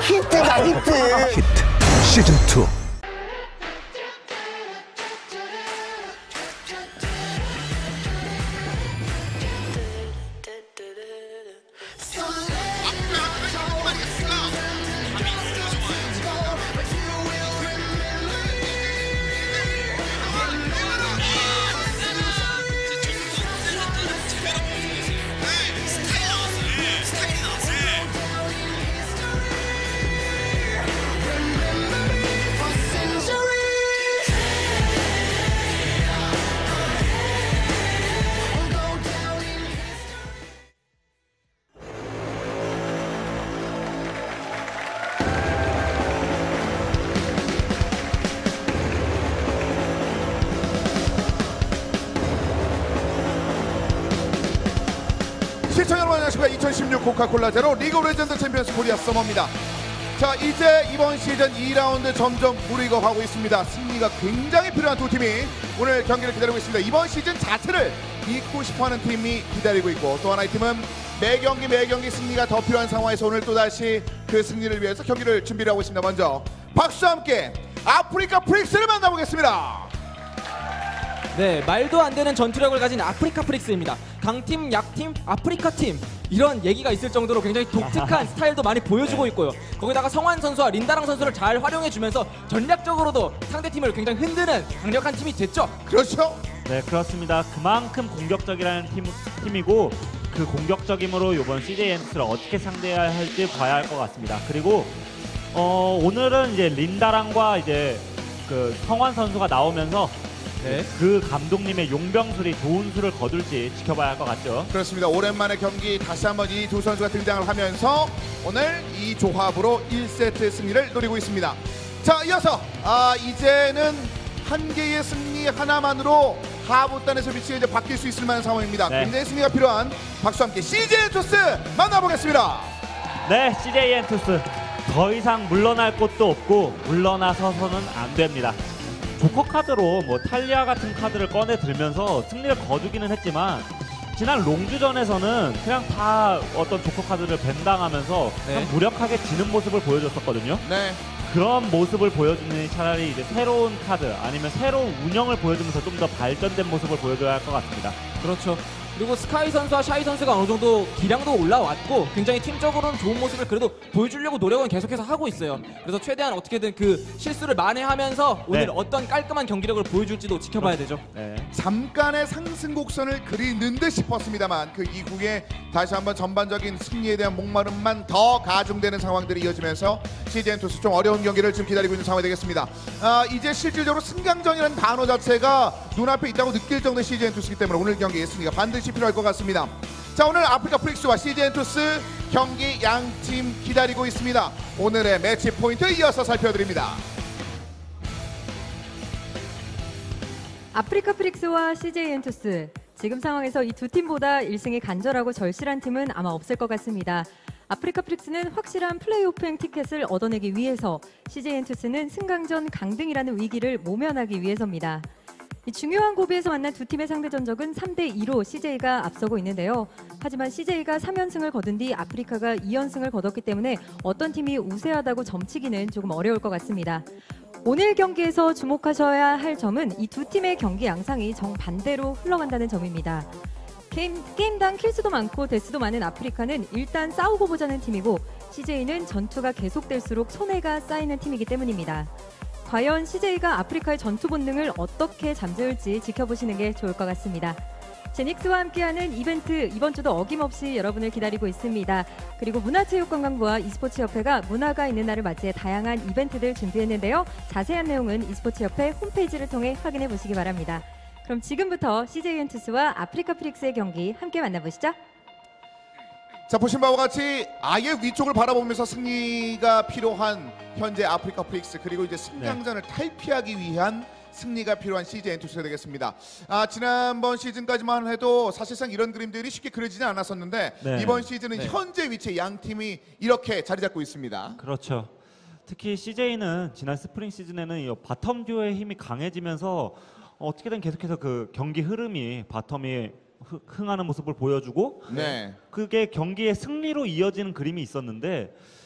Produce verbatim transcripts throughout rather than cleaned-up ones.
히트다 히트. 히트 시즌 투. 시청자 여러분 안녕하십니까. 이천십육 코카콜라 제로 리그 오브 레전드 챔피언스 코리아 서머입니다. 자, 이제 이번 시즌 이 라운드 점점 무르익어 가고 있습니다. 승리가 굉장히 필요한 두 팀이 오늘 경기를 기다리고 있습니다. 이번 시즌 자체를 이기고 싶어하는 팀이 기다리고 있고, 또 하나의 팀은 매 경기 매 경기 승리가 더 필요한 상황에서 오늘 또다시 그 승리를 위해서 경기를 준비를 하고 있습니다. 먼저 박수와 함께 아프리카 프릭스를 만나보겠습니다. 네, 말도 안 되는 전투력을 가진 아프리카 프릭스입니다. 강팀, 약팀, 아프리카 팀, 이런 얘기가 있을 정도로 굉장히 독특한 스타일도 많이 보여주고 있고요. 거기다가 성환 선수와 린다랑 선수를 잘 활용해주면서 전략적으로도 상대팀을 굉장히 흔드는 강력한 팀이 됐죠. 그렇죠. 네, 그렇습니다. 그만큼 공격적이라는 팀, 팀이고 그 공격적임으로 이번 씨제이 엔투스를 어떻게 상대해야 할지 봐야 할 것 같습니다. 그리고 어, 오늘은 이제 린다랑과 이제 그 성환 선수가 나오면서 네. 그 감독님의 용병술이 좋은 수를 거둘지 지켜봐야 할 것 같죠. 그렇습니다. 오랜만에 경기 다시 한번 이 두 선수가 등장을 하면서 오늘 이 조합으로 일 세트 승리를 노리고 있습니다. 자, 이어서 아, 이제는 한 개의 승리 하나만으로 하부단에서 위치가 이제 바뀔 수 있을 만한 상황입니다. 네. 굉장히 승리가 필요한 박수와 함께 씨제이 엔투스 만나보겠습니다. 네, 씨제이 엔투스 더 이상 물러날 곳도 없고 물러나서서는 안 됩니다. 조커 카드로 뭐 탈리아 같은 카드를 꺼내 들면서 승리를 거두기는 했지만 지난 롱주전에서는 그냥 다 어떤 조커 카드를 밴당하면서 네. 그냥 무력하게 지는 모습을 보여줬었거든요. 네. 그런 모습을 보여주는 차라리 이제 새로운 카드 아니면 새로운 운영을 보여주면서 좀 더 발전된 모습을 보여줘야 할 것 같습니다. 그렇죠. 그리고 스카이 선수와 샤이 선수가 어느 정도 기량도 올라왔고 굉장히 팀적으로는 좋은 모습을 그래도 보여주려고 노력은 계속해서 하고 있어요. 그래서 최대한 어떻게든 그 실수를 만회하면서 오늘 네. 어떤 깔끔한 경기력을 보여줄지도 지켜봐야 되죠. 네. 잠깐의 상승 곡선을 그리는 듯 싶었습니다만 그 이후에 다시 한번 전반적인 승리에 대한 목마름만 더 가중되는 상황들이 이어지면서 씨제이 엔투스 좀 어려운 경기를 지금 기다리고 있는 상황이 되겠습니다. 아, 이제 실질적으로 승강전이라는 단어 자체가 눈앞에 있다고 느낄 정도의 씨제이 엔투스이기 때문에 오늘 경기의 승리가 반드시 필요할 것 같습니다. 자, 오늘 아프리카 프릭스와 씨제이 엔투스 경기 양팀 기다리고 있습니다. 오늘의 매치 포인트 이어서 살펴드립니다. 아프리카 프릭스와 씨제이 엔투스, 지금 상황에서 이 두 팀보다 일 승이 간절하고 절실한 팀은 아마 없을 것 같습니다. 아프리카 프릭스는 확실한 플레이오프행 티켓을 얻어내기 위해서, 씨제이 엔투스는 승강전 강등이라는 위기를 모면하기 위해서입니다. 이 중요한 고비에서 만난 두 팀의 상대 전적은 삼 대 이로 씨제이가 앞서고 있는데요. 하지만 씨제이가 삼 연승을 거둔 뒤 아프리카가 이 연승을 거뒀기 때문에 어떤 팀이 우세하다고 점치기는 조금 어려울 것 같습니다. 오늘 경기에서 주목하셔야 할 점은 이 두 팀의 경기 양상이 정반대로 흘러간다는 점입니다. 게임, 게임당 킬수도 많고 데스도 많은 아프리카는 일단 싸우고 보자는 팀이고, 씨제이는 전투가 계속될수록 손해가 쌓이는 팀이기 때문입니다. 과연 씨제이가 아프리카의 전투 본능을 어떻게 잠재울지 지켜보시는 게 좋을 것 같습니다. 제닉스와 함께하는 이벤트, 이번 주도 어김없이 여러분을 기다리고 있습니다. 그리고 문화체육관광부와 e스포츠협회가 문화가 있는 날을 맞이해 다양한 이벤트들 준비했는데요. 자세한 내용은 e스포츠협회 홈페이지를 통해 확인해 보시기 바랍니다. 그럼 지금부터 씨제이 엔투스와 아프리카 프릭스의 경기 함께 만나보시죠. 자, 보신 바와 같이 아예 위쪽을 바라보면서 승리가 필요한 현재 아프리카 프릭스, 그리고 이제 승강전을 네. 탈피하기 위한 승리가 필요한 씨제이 엔투스가 되겠습니다. 아, 지난번 시즌까지만 해도 사실상 이런 그림들이 쉽게 그려지지 않았었는데 네. 이번 시즌은 네. 현재 위치에 양 팀이 이렇게 자리 잡고 있습니다. 그렇죠. 특히 씨제이는 지난 스프링 시즌에는 이 바텀 듀오의 힘이 강해지면서 어떻게든 계속해서 그 경기 흐름이 바텀이 흥하는 모습을 보여주고 네. 그게 경기의 승리로 이어지는 그림이 있었는데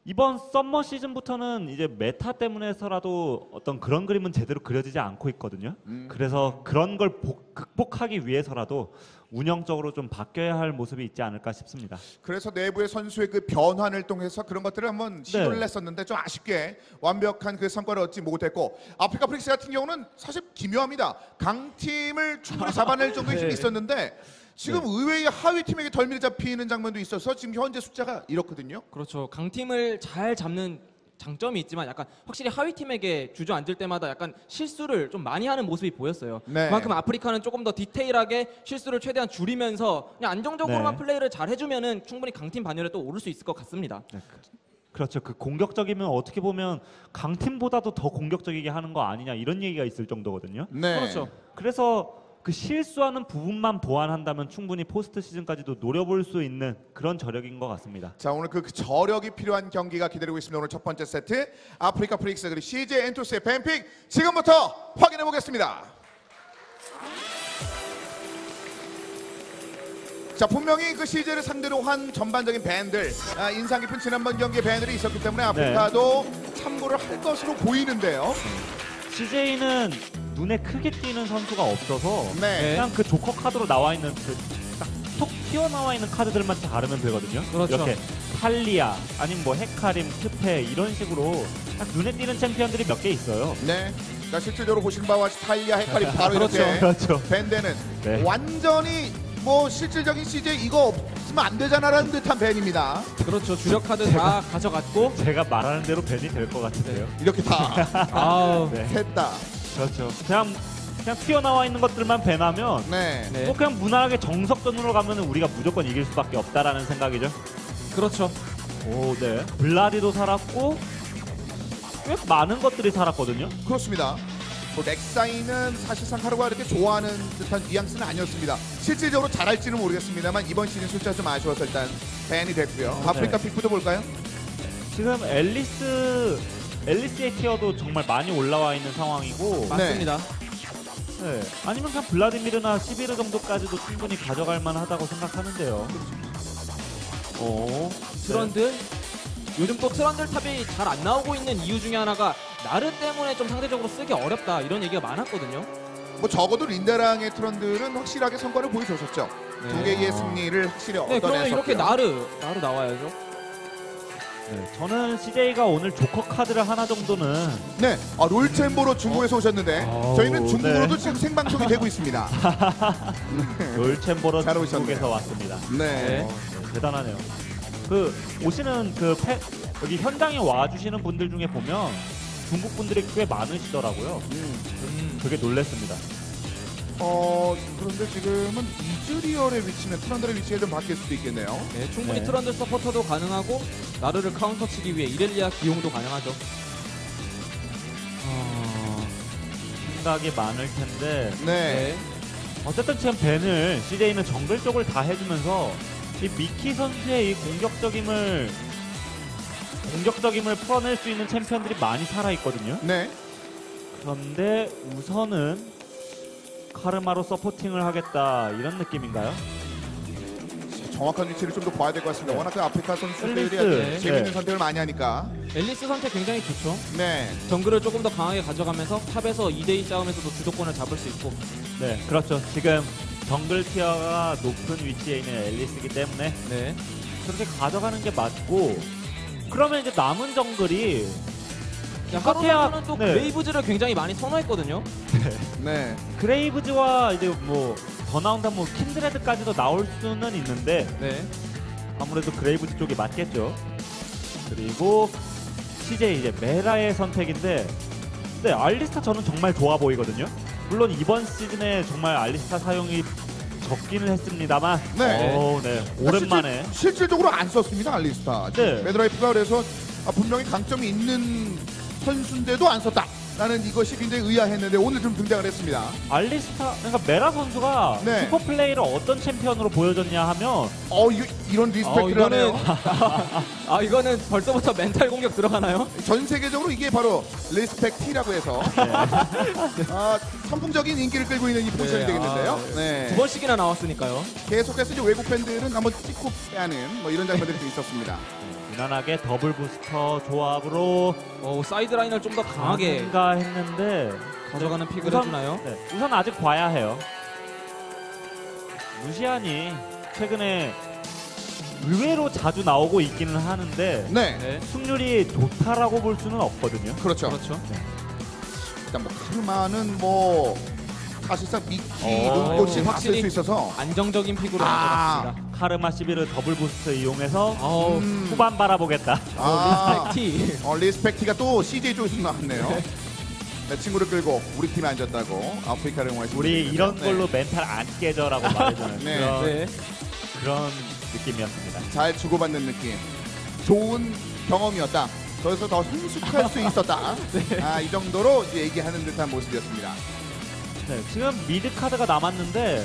이번 썸머 시즌부터는 이제 메타 때문에서라도 어떤 그런 그림은 제대로 그려지지 않고 있거든요. 음. 그래서 그런 걸 복, 극복하기 위해서라도 운영적으로 좀 바뀌어야 할 모습이 있지 않을까 싶습니다. 그래서 내부의 선수의 그 변환을 통해서 그런 것들을 한번 시도를 네. 했었는데 좀 아쉽게 완벽한 그 성과를 얻지 못했고 아프리카 프릭스 같은 경우는 사실 기묘합니다. 강팀을 충분히 잡아낼 정도의 힘이 네. 있었는데 지금 의외의 하위 팀에게 덜미를 잡히는 장면도 있어서 지금 현재 숫자가 이렇거든요. 그렇죠. 강팀을 잘 잡는 장점이 있지만 약간 확실히 하위 팀에게 주저앉을 때마다 약간 실수를 좀 많이 하는 모습이 보였어요. 네. 그만큼 아프리카는 조금 더 디테일하게 실수를 최대한 줄이면서 그냥 안정적으로만 네. 플레이를 잘 해주면은 충분히 강팀 반열에 또 오를 수 있을 것 같습니다. 네, 그- 그렇죠. 그 공격적이면 어떻게 보면 강팀보다도 더 공격적이게 하는 거 아니냐 이런 얘기가 있을 정도거든요. 네. 그렇죠. 그래서 그 실수하는 부분만 보완한다면 충분히 포스트 시즌까지도 노려볼 수 있는 그런 저력인 것 같습니다. 자 오늘 그 저력이 필요한 경기가 기다리고 있습니다. 오늘 첫 번째 세트 아프리카 프릭스 그리고 씨제이 엔토스의 뱀픽 지금부터 확인해 보겠습니다. 자 분명히 그 씨제이를 상대로 한 전반적인 밴들 아, 인상 깊은 지난번 경기의 밴들이 있었기 때문에 아프리카도 참고를 할 것으로 보이는데요. 씨제이는 눈에 크게 띄는 선수가 없어서 네. 그냥 그 조커 카드로 나와 있는 그딱톡 튀어나와 있는 카드들만 다르면 되거든요. 그렇죠. 이렇게 탈리아 아니면 뭐 헤카림, 트페 이런 식으로 딱 눈에 띄는 챔피언들이 몇 개 있어요. 네. 그러니까 실질적으로 보신 바와 같이 탈리아 헤카리 바로 그렇죠. 이렇게 그렇죠. 밴드는 네. 완전히 뭐 실질적인 씨제이 이거 없으면 안 되잖아라는 듯한 밴입니다. 그렇죠. 주력 카드 다 가져갔고 제가 말하는 대로 벤이 될 것 같은데요. 이렇게 다 아우 네. 셋 다. 그렇죠. 그냥 그냥 튀어나와 있는 것들만 배나면 네. 네. 뭐 그냥 무난하게 정석전으로 가면은 우리가 무조건 이길 수밖에 없다라는 생각이죠. 그렇죠. 오, 네. 블라디도 살았고 꽤 많은 것들이 살았거든요. 그렇습니다. 뭐 넥사이는 사실상 하루가 이렇게 좋아하는 듯한 뉘앙스는 아니었습니다. 실질적으로 잘할지는 모르겠습니다만 이번 시즌 숫자 좀 아쉬워서 일단 밴이 됐고요. 아프리카 네. 픽부터 볼까요? 지금 앨리스 앨리스의 티어도 정말 많이 올라와 있는 상황이고 맞습니다. 네. 아니면 그냥 블라디미르나 시비르 정도까지도 충분히 가져갈 만하다고 생각하는데요. 오, 트런들 요즘 또 트런들 탑이 잘 안 나오고 있는 이유 중에 하나가 나르 때문에 좀 상대적으로 쓰기 어렵다 이런 얘기가 많았거든요. 뭐 적어도 린다랑의 트런들은 확실하게 성과를 보여줬었죠. 네. 두 개의 승리를 확실히 네, 그러면 얻어냈었고요. 이렇게 나르 나르 나와야죠. 네. 저는 씨제이가 오늘 조커 카드를 하나 정도는 네, 아, 롤챔버로 중국에서 오셨는데 아우, 저희는 중국어로도 네. 지금 생방송이 되고 있습니다. 롤챔버로 잘 오셨네요. 중국에서 왔습니다. 네. 어, 네, 대단하네요. 그 오시는 그 패, 여기 현장에 와주시는 분들 중에 보면 중국 분들이 꽤 많으시더라고요. 음. 되게 놀랬습니다. 어 그런데 지금은 이즈리얼의 위치는 트런들의 위치가 좀 바뀔 수도 있겠네요. 네, 충분히 네. 트런들 서포터도 가능하고 나르를 카운터 치기 위해 이렐리아 기용도 가능하죠. 어, 생각이 많을 텐데 네. 어쨌든 지금 벤을 씨제이는 정글 쪽을 다 해주면서 이 미키 선수의 이 공격적임을 공격적임을 풀어낼 수 있는 챔피언들이 많이 살아 있거든요. 네. 그런데 우선은 카르마로 서포팅을 하겠다 이런 느낌인가요? 정확한 위치를 좀 더 봐야 될 것 같습니다. 네. 워낙 그 아프리카 선수들이 앨리스. 아주 재밌는 네. 선택을 많이 하니까. 앨리스 선택 굉장히 좋죠. 네. 정글을 조금 더 강하게 가져가면서 탑에서 이 대이 싸움에서도 주도권을 잡을 수 있고. 네, 그렇죠. 지금 정글 티어가 높은 위치에 있는 앨리스이기 때문에 네. 그렇게 가져가는 게 맞고 그러면 이제 남은 정글이 하루 기껏해야- 선수는 또 네. 그레이브즈를 굉장히 많이 선호했거든요. 네. 그레이브즈와 이제 뭐 더 나온다 뭐 킨드레드까지도 나올 수는 있는데 네. 아무래도 그레이브즈 쪽이 맞겠죠. 그리고 씨제이 이제 메라의 선택인데 네, 알리스타 저는 정말 좋아 보이거든요. 물론 이번 시즌에 정말 알리스타 사용이 적기는 했습니다만 네. 오, 네. 오랜만에 실질, 실질적으로 안 썼습니다 알리스타. 네. 매드라이프가 그래서 아, 분명히 강점이 있는 선수인데도 안 썼다라는 이것이 굉장히 의아했는데 오늘 좀 등장을 했습니다. 알리스타 그러니까 메라 선수가 네. 슈퍼 플레이를 어떤 챔피언으로 보여줬냐 하면 어 이, 이런 리스펙트를 어, 하네요. 아 이거는 벌써부터 멘탈 공격 들어가나요? 전 세계적으로 이게 바로 리스펙트라고 해서 아, 선풍적인 인기를 끌고 있는 이 포지션이 네, 되겠는데요. 아, 네. 두 번씩이나 나왔으니까요. 계속해서 이제 외국 팬들은 한번 찍고 빼는 뭐 이런 장면들이 좀 있었습니다. 무난하게 더블 부스터 조합으로 어, 사이드 라인을 좀 더 강하게 가는가 했는데 가져가는 픽을 우선- 해주나요? 네, 우선 아직 봐야 해요. 루시안이 최근에 의외로 자주 나오고 있기는 하는데 네, 네. 승률이 좋다라고 볼 수는 없거든요. 그렇죠. 그렇죠. 일단 뭐 카르마는 뭐 사실상 미끼 어, 눈꽃이 다 쓸 확실히 수 있어서 안정적인 픽으로 아. 나왔습니다. 카르마 시비르 더블 부스트 이용해서 어우, 음. 후반 바라보겠다. 아, 티. 어, 리스펙티가 또 씨제이 쪽에서 나왔네요. 내 친구를 끌고 우리 팀에 앉았다고 아프리카를 응원해서 우리 이런 네. 걸로 멘탈 안 깨져라고 말해주는 네. 그런, 네. 그런 느낌이었습니다. 잘 주고받는 느낌. 좋은 경험이었다. 그래서 더 성숙할 수 있었다. 아, 이 정도로 이제 얘기하는 듯한 모습이었습니다. 네, 지금 미드 카드가 남았는데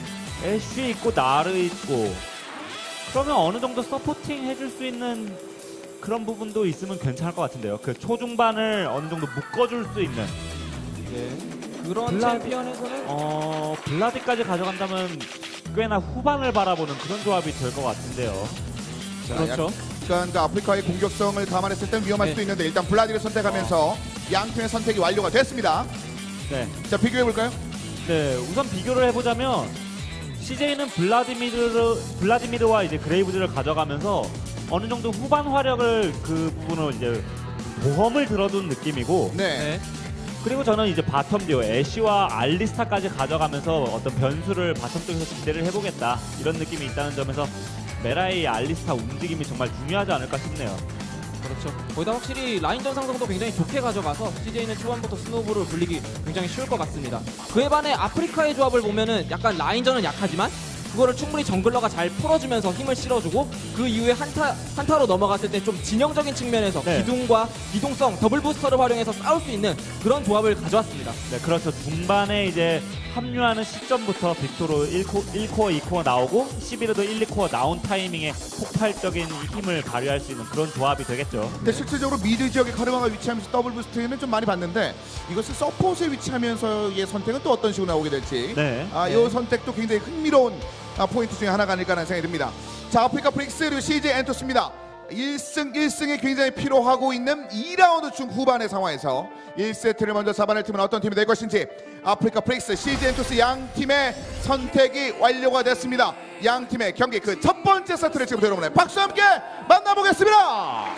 애쉬 있고 나르 있고 그러면 어느 정도 서포팅 해줄 수 있는 그런 부분도 있으면 괜찮을 것 같은데요. 그 초중반을 어느 정도 묶어줄 수 있는 네. 그런 블라- 챔피언에서는 어 블라디까지 가져간다면 꽤나 후반을 바라보는 그런 조합이 될 것 같은데요. 자, 그렇죠. 약간 그 아프리카의 공격성을 감안했을 땐 위험할 네. 수도 있는데 일단 블라디를 선택하면서 양 팀의 선택이 완료가 됐습니다. 네, 자, 비교해 볼까요? 네 우선 비교를 해보자면 씨제이는 블라디미르 블라디미르와 이제 그레이브즈를 가져가면서 어느 정도 후반 화력을 그 부분으로 이제 보험을 들어둔 느낌이고 네. 네. 그리고 저는 이제 바텀 듀오 애쉬와 알리스타까지 가져가면서 어떤 변수를 바텀 쪽에서 기대를 해보겠다 이런 느낌이 있다는 점에서 메라이 알리스타 움직임이 정말 중요하지 않을까 싶네요. 그렇죠. 거기다 확실히 라인전 상성도 굉장히 좋게 가져가서 씨제이는 초반부터 스노우볼을 굴리기 굉장히 쉬울 것 같습니다. 그에 반해 아프리카의 조합을 보면은 약간 라인전은 약하지만 그거를 충분히 정글러가 잘 풀어주면서 힘을 실어주고 그 이후에 한타, 한타로 넘어갔을 때 좀 진영적인 측면에서 네. 기둥과 이동성, 더블 부스터를 활용해서 싸울 수 있는 그런 조합을 가져왔습니다. 네, 그렇죠. 중반에 이제 합류하는 시점부터 빅토르 일 코, 일 코어, 이 코어 나오고 시비르도 일, 이 코어 나온 타이밍에 폭발적인 힘을 발휘할 수 있는 그런 조합이 되겠죠. 근데 실질적으로 미드 지역에 카르마가 위치하면서 더블 부스트는 좀 많이 봤는데 이것을 서폿에 위치하면서의 선택은 또 어떤 식으로 나오게 될지 네. 아, 이 선택도 굉장히 흥미로운 아, 포인트 중에 하나가 아닐까라는 생각이 듭니다. 자, 아프리카 프릭스 그리고 씨제이 엔토스입니다. 일 승 일 승이 굉장히 필요하고 있는 이 라운드 중후반의 상황에서 일 세트를 먼저 잡아낼 팀은 어떤 팀이 될 것인지 아프리카 프릭스, 씨제이 엔토스 양 팀의 선택이 완료가 됐습니다. 양 팀의 경기 그 첫 번째 세트를 지금부터 여러분의 박수와 함께 만나보겠습니다.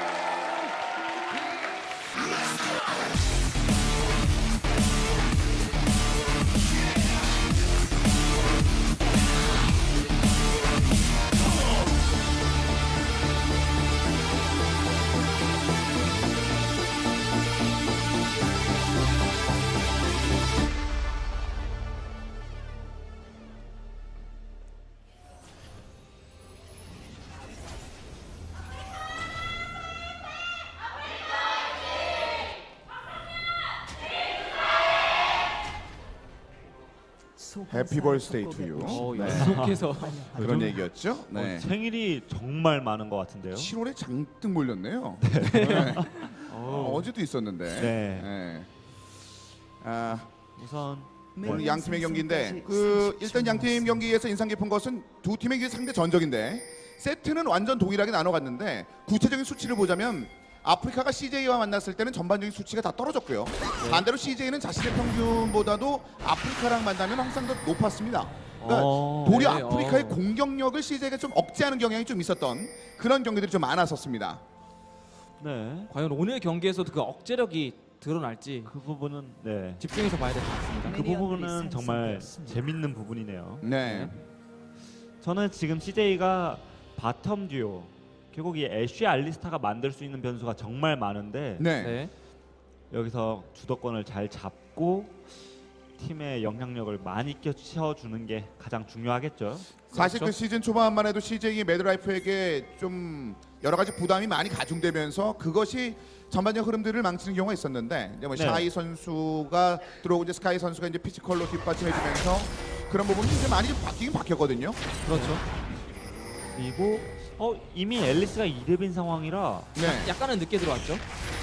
해피 벌스데이 투 유. 어, 네. 계속해서 그런 얘기였죠. 어, 네. 생일이 정말 많은 것 같은데요. 칠월에 장뜩 몰렸네요. 네. 어, 어제도 있었는데. 네. 네. 아, 우선 오늘 양 팀의 경기인데 그 일단 양 팀 경기에서 인상 깊은 것은 두 팀의 그 상대 전적인데 세트는 완전 동일하게 나눠갔는데 구체적인 수치를 보자면 아프리카가 씨제이와 만났을 때는 전반적인 수치가 다 떨어졌고요. 반대로 씨제이는 자신의 평균보다도 아프리카랑 만나면 항상 더 높았습니다. 그러니까 어, 도리어 네, 아프리카의 어. 공격력을 씨제이가 좀 억제하는 경향이 좀 있었던 그런 경기들이 좀 많았었습니다. 네. 과연 오늘 경기에서도 그 억제력이 드러날지 그 부분은 네. 집중해서 봐야 될 것 같습니다. 그 부분은 정말 재밌는 부분이네요. 네. 저는 지금 씨제이가 바텀 듀오 결국 이 애쉬 알리스타가 만들 수 있는 변수가 정말 많은데 네. 네. 여기서 주도권을 잘 잡고 팀의 영향력을 많이 끼쳐주는 게 가장 중요하겠죠. 사실 그 그렇죠. 시즌 초반만 해도 씨제이 매드라이프에게 좀 여러 가지 부담이 많이 가중되면서 그것이 전반적 흐름들을 망치는 경우가 있었는데 이제 뭐 네. 샤이 선수가 들어오고 이제 스카이 선수가 이제 피지컬로 뒷받침해주면서 그런 부분이 이제 많이 좀 바뀌긴 바뀌었거든요. 그렇죠. 그리고 어 이미 앨리스가 이 렙인 상황이라 네. 약간은 늦게 들어왔죠.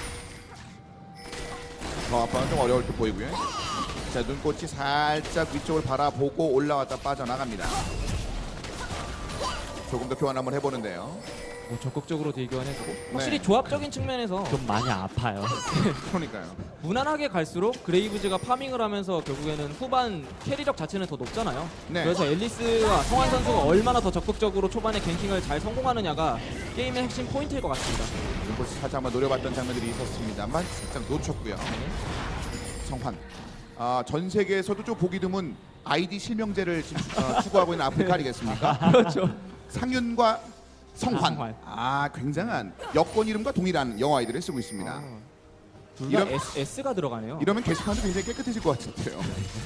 저 아빠는 좀 어려울 듯 보이고요. 자, 눈꽃이 살짝 위쪽을 바라보고 올라왔다 빠져나갑니다. 조금 더 교환 한번 해보는데요. 뭐 적극적으로 대교환해주고 확실히 네. 조합적인 측면에서 좀 많이 아파요. 그러니까요. 무난하게 갈수록 그레이브즈가 파밍을 하면서 결국에는 후반 캐리력 자체는 더 높잖아요. 네. 그래서 앨리스와 성환 선수가 얼마나 더 적극적으로 초반에 갱킹을 잘 성공하느냐가 게임의 핵심 포인트일 것 같습니다. 이곳 살짝 한번 노려봤던 장면들이 있었습니다만 살짝 놓쳤고요. 성환. 아, 전 세계에서도 좀 보기 드문 아이디 실명제를 지금, 어, 추구하고 있는 아프리카 아니겠습니까? 그렇죠. 상윤과 성환. 아, 성환. 아, 굉장한 여권 이름과 동일한 영어 아이디를 쓰고 있습니다. 둘 다 이런- S, S가 들어가네요. 이러면 게시판도 굉장히 깨끗해질 것 같은데요.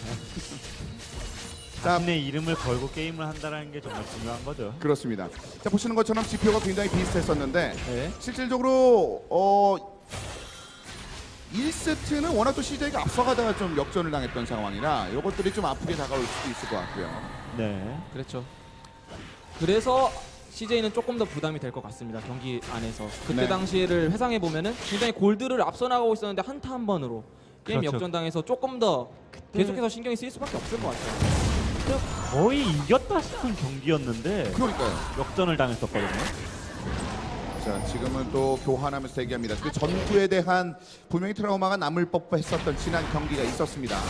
자, 자신의 이름을 걸고 게임을 한다는 게 정말 중요한 거죠. 그렇습니다. 자, 보시는 것처럼 지표가 굉장히 비슷했었는데 네. 실질적으로 어 일 세트는 워낙 또 씨제이가 앞서가다가 좀 역전을 당했던 상황이라 이것들이 좀 아프게 다가올 수도 있을 것 같고요. 네. 그렇죠. 그래서 씨제이는 조금 더 부담이 될 것 같습니다. 경기 안에서. 그때 네. 당시를 회상해 보면은 굉장히 골드를 앞서 나가고 있었는데 한타 한 번으로 게임 그렇죠. 역전당해서 조금 더 계속해서 신경이 쓰일 수밖에 없을 것 같아요. 거의 이겼다 싶은 경기였는데 그러니까요. 역전을 당했었거든요. 자, 지금은 또 교환하면서 대기합니다. 그 전투에 대한 분명히 트라우마가 남을 법했었던 지난 경기가 있었습니다.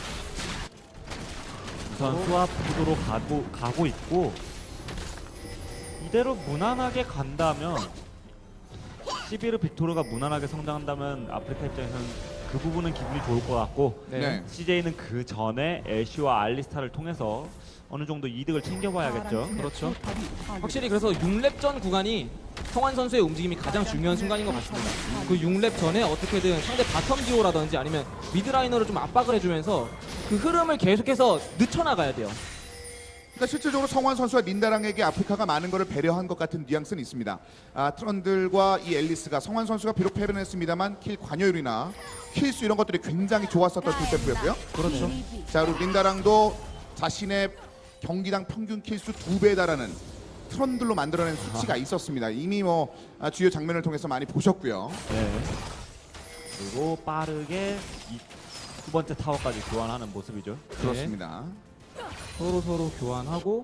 우선 수압 구도로 가고, 가고 있고 이대로 무난하게 간다면 시비르 빅토르가 무난하게 성장한다면 아프리카 입장에서는 그 부분은 기분이 좋을 것 같고 네. 네. 씨제이는 그 전에 애쉬와 알리스타를 통해서 어느 정도 이득을 챙겨봐야겠죠. 그렇죠. 확실히 그래서 육 렙 전 구간이 성환 선수의 움직임이 가장 중요한 순간인 것 같습니다. 그 육 렙 전에 어떻게든 상대 바텀 듀오라든지 아니면 미드라이너를 좀 압박을 해주면서 그 흐름을 계속해서 늦춰나가야 돼요. 그러니까 실질적으로 성환 선수와 린다랑에게 아프리카가 많은 것을 배려한 것 같은 뉘앙스는 있습니다. 아, 트런들과 이 앨리스가 성환 선수가 비록 패배는 했습니다만 킬 관여율이나 킬수 이런 것들이 굉장히 좋았었던 두 템포였고요. 그렇죠. 자, 그리고 린다랑도 자신의 경기당 평균 킬수 두 배에 달하는 트런들로 만들어낸 수치가 있었습니다. 이미 뭐 아, 주요 장면을 통해서 많이 보셨고요. 네. 그리고 빠르게 이 두 번째 타워까지 교환하는 모습이죠. 그렇습니다. 서로 서로 교환하고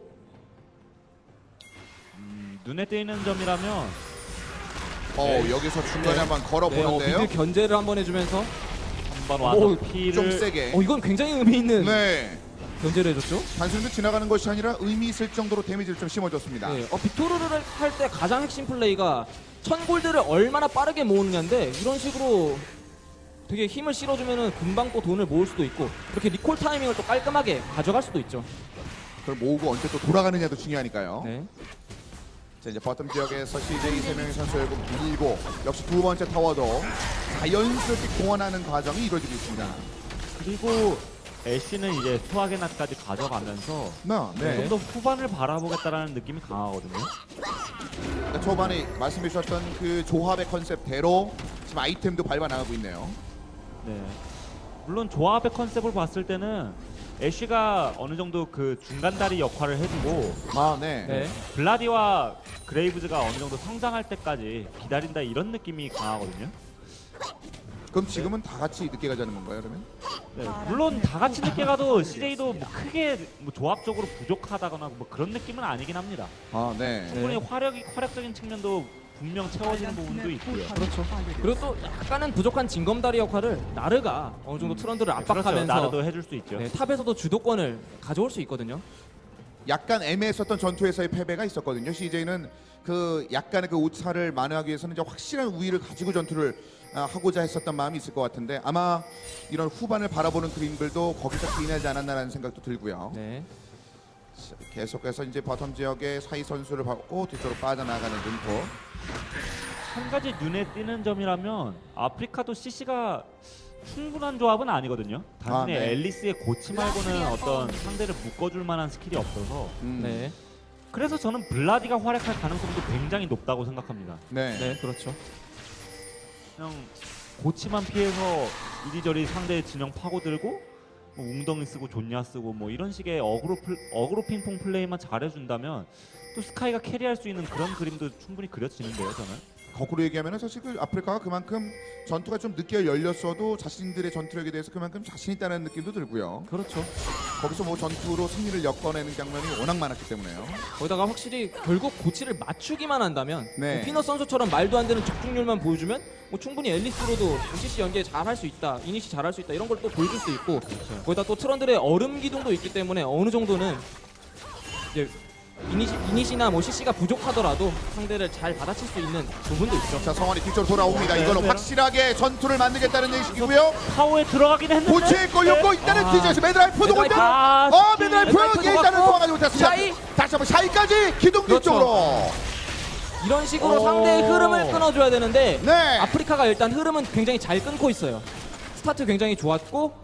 음, 눈에 띄는 점이라면 어, 네. 여기서 중간에 네. 한번 네, 어, 걸어보는데요. 미드 견제를 한번 해주면서 한번 와서 오, 피를 좀 세게. 어 이건 굉장히 의미 있는 네. 견제를 해줬죠. 단순히 지나가는 것이 아니라 의미 있을 정도로 데미지를 좀 심어줬습니다. 네, 어, 빅토르를 할 때 가장 핵심 플레이가 천 골드를 얼마나 빠르게 모으느냐인데 이런 식으로 되게 힘을 실어주면은 금방 또 돈을 모을 수도 있고 이렇게 리콜 타이밍을 또 깔끔하게 가져갈 수도 있죠. 그걸 모으고 언제 또 돌아가느냐도 중요하니까요. 네. 자, 이제 버텀 지역에서 씨제이 세 명의 선수 결국 밀고 역시 두 번째 타워도 자연스럽게 공헌하는 과정이 이루어지고 있습니다. 그리고 애쉬는 이제 수학의 낫까지 가져가면서 네. 좀 더 후반을 바라보겠다라는 느낌이 강하거든요. 그러니까 초반에 말씀해 주셨던 그 조합의 컨셉대로 지금 아이템도 밟아 나가고 있네요. 네. 물론 조합의 컨셉을 봤을 때는 애쉬가 어느 정도 그 중간 다리 역할을 해주고 아, 네. 네. 블라디와 그레이브즈가 어느 정도 성장할 때까지 기다린다 이런 느낌이 강하거든요. 그럼 지금은 다 같이 늦게 가자는 건가요, 그러면? 네, 물론 다 같이 늦게 가도 씨제이도 뭐 크게 뭐 조합적으로 부족하다거나 뭐 그런 느낌은 아니긴 합니다. 아, 네. 충분히 화력이 화력적인 측면도 분명 채워지는 부분도 있고요. 그렇죠. 그리고 또 약간은 부족한 징검다리 역할을 나르가 어느 정도 트런드를 그렇죠. 압박하면서 나르도 해줄 수 있죠. 네, 탑에서도 주도권을 가져올 수 있거든요. 약간 애매했었던 전투에서의 패배가 있었거든요. 씨제이는 그 약간의 그 오차를 만회하기 위해서는 이제 확실한 우위를 가지고 전투를 아, 하고자 했었던 마음이 있을 것 같은데 아마 이런 후반을 바라보는 그림들도 거기서 기인하지 않았나라는 생각도 들고요. 네. 자, 계속해서 이제 바텀 지역의 사이 선수를 받고 뒤쪽으로 빠져나가는 눈토. 한 가지 눈에 띄는 점이라면 아프리카도 씨씨가 충분한 조합은 아니거든요. 단순히 아, 네. 앨리스의 고치 말고는 어떤 상대를 묶어줄 만한 스킬이 없어서 음, 네. 그래서 저는 블라디가 활약할 가능성도 굉장히 높다고 생각합니다. 네. 네, 그렇죠. 그냥 고치만 피해서 이리저리 상대의 진영 파고들고 뭐 웅덩이 쓰고 존냐 쓰고 뭐 이런 식의 어그로 플, 어그로 핑퐁 플레이만 잘해준다면 또 스카이가 캐리할 수 있는 그런 그림도 충분히 그려지는데요, 저는. 거꾸로 얘기하면 사실 그 아프리카가 그만큼 전투가 좀 늦게 열렸어도 자신들의 전투력에 대해서 그만큼 자신 있다는 느낌도 들고요. 그렇죠. 거기서 뭐 전투로 승리를 엮어내는 장면이 워낙 많았기 때문에요. 거기다가 확실히 결국 고치를 맞추기만 한다면 네. 뭐 피넛 선수처럼 말도 안 되는 적중률만 보여주면 뭐 충분히 앨리스로도 씨씨 연계 잘 할 수 있다, 이니시 잘 할 수 있다 이런 걸 또 보여줄 수 있고 거기다 또 트런들의 얼음 기둥도 있기 때문에 어느 정도는 이제 이니시, 이니시나 뭐 씨씨가 부족하더라도 상대를 잘 받아칠 수 있는 부분도 있죠. 자, 성환이 뒤쪽으로 돌아옵니다. 네, 이걸로 네. 확실하게 전투를 만들겠다는 얘기고요. 타워에 들어가긴 했는데 고치에 걸렸고 네. 일단은 아. 뒤에서 매드라이프 동원전. 매드라이프. 아, 어, 스킬. 매드라이프 매드라이프 일단은 녹았고, 도망가지 못했습니다. 샤이. 다시 한번 샤이까지 기둥 그렇죠. 뒤쪽으로. 이런 식으로 오. 상대의 흐름을 끊어줘야 되는데 네. 아프리카가 일단 흐름은 굉장히 잘 끊고 있어요. 스타트 굉장히 좋았고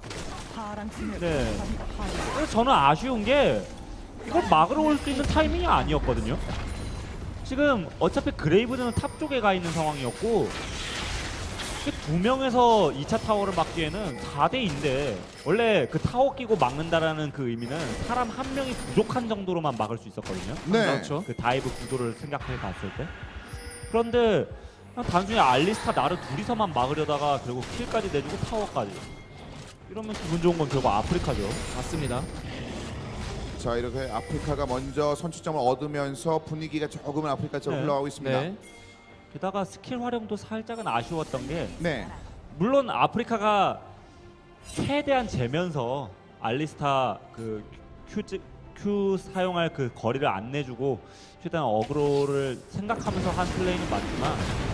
네. 그래서 저는 아쉬운 게 이걸 막으러 올 수 있는 타이밍이 아니었거든요. 지금 어차피 그레이브드는 탑 쪽에 가 있는 상황이었고 두 명에서 이 차 타워를 막기에는 사 대 이인데 원래 그 타워 끼고 막는다라는 그 의미는 사람 한 명이 부족한 정도로만 막을 수 있었거든요. 네. 그렇죠. 그 다이브 구도를 생각해 봤을 때. 그런데 그냥 단순히 알리스타 나를 둘이서만 막으려다가 결국 킬까지 내주고 타워까지. 이러면 기분 좋은 건 결국 아프리카죠. 맞습니다. 자, 이렇게 아프리카가 먼저 선취점을 얻으면서 분위기가 조금은 아프리카 쪽으로 네. 흘러가고 있습니다. 네. 게다가 스킬 활용도 살짝은 아쉬웠던 게 네. 물론 아프리카가 최대한 재면서 알리스타 그 큐, 큐 사용할 그 거리를 안 내주고 최대한 어그로를 생각하면서 한 플레이는 맞지만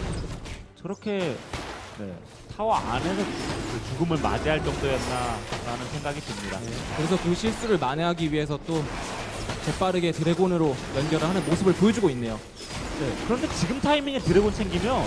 저렇게 네, 타워 안에서 그 죽음을 맞이할 정도였나라는 생각이 듭니다. 그래서 그 실수를 만회하기 위해서 또 재빠르게 드래곤으로 연결을 하는 모습을 보여주고 있네요. 네, 그런데 지금 타이밍에 드래곤 챙기면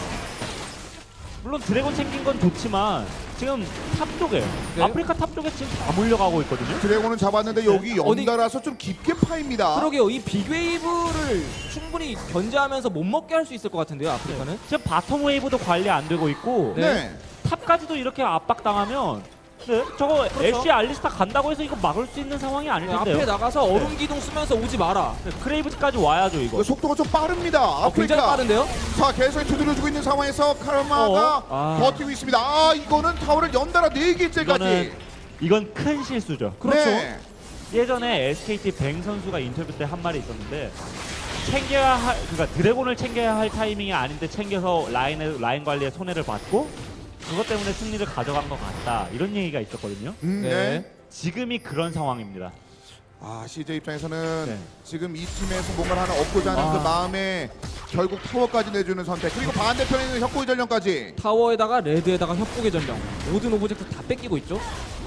물론 드래곤 챙긴 건 좋지만 지금 탑 쪽에 네. 아프리카 탑 쪽에 지금 다 몰려가고 있거든요. 드래곤은 잡았는데 여기 어디- 연달아서 좀 깊게 파입니다. 그러게요. 이 빅웨이브를 충분히 견제하면서 못 먹게 할 수 있을 것 같은데요, 아프리카는. 지금 바텀 웨이브도 관리 안 되고 있고 네. 네. 탑까지도 이렇게 압박당하면 네, 저거 그렇죠. 애쉬 알리스타 간다고 해서 이거 막을 수 있는 상황이 아닐 네, 텐데요. 앞에 나가서 얼음 기둥 쓰면서 오지 마라. 네, 크레이브즈까지 와야죠 이거. 그 속도가 좀 빠릅니다. 어, 굉장히 아프리카. 빠른데요? 자, 계속 두드려주고 있는 상황에서 카르마가 어? 아. 버티고 있습니다. 아, 이거는 타워를 연달아 네 개째까지. 이거는 이건 큰 실수죠. 그렇죠. 네. 예전에 에스케이티 뱅 선수가 인터뷰 때 한 말이 있었는데 챙겨야 할 그러니까 드래곤을 챙겨야 할 타이밍이 아닌데 챙겨서 라인에 라인 관리에 손해를 받고 그것 때문에 승리를 가져간 것 같다 이런 얘기가 있었거든요. 음, 네. 네. 지금이 그런 상황입니다. 아, 씨제이 입장에서는 네. 지금 이 팀에서 뭔가를 하나 얻고자 하는 아. 그 마음에 결국 타워까지 내주는 선택. 그리고 반대편에 있는 협고의 전령까지. 타워에다가 레드에다가 협곡의 전령 모든 오브젝트 다 뺏기고 있죠.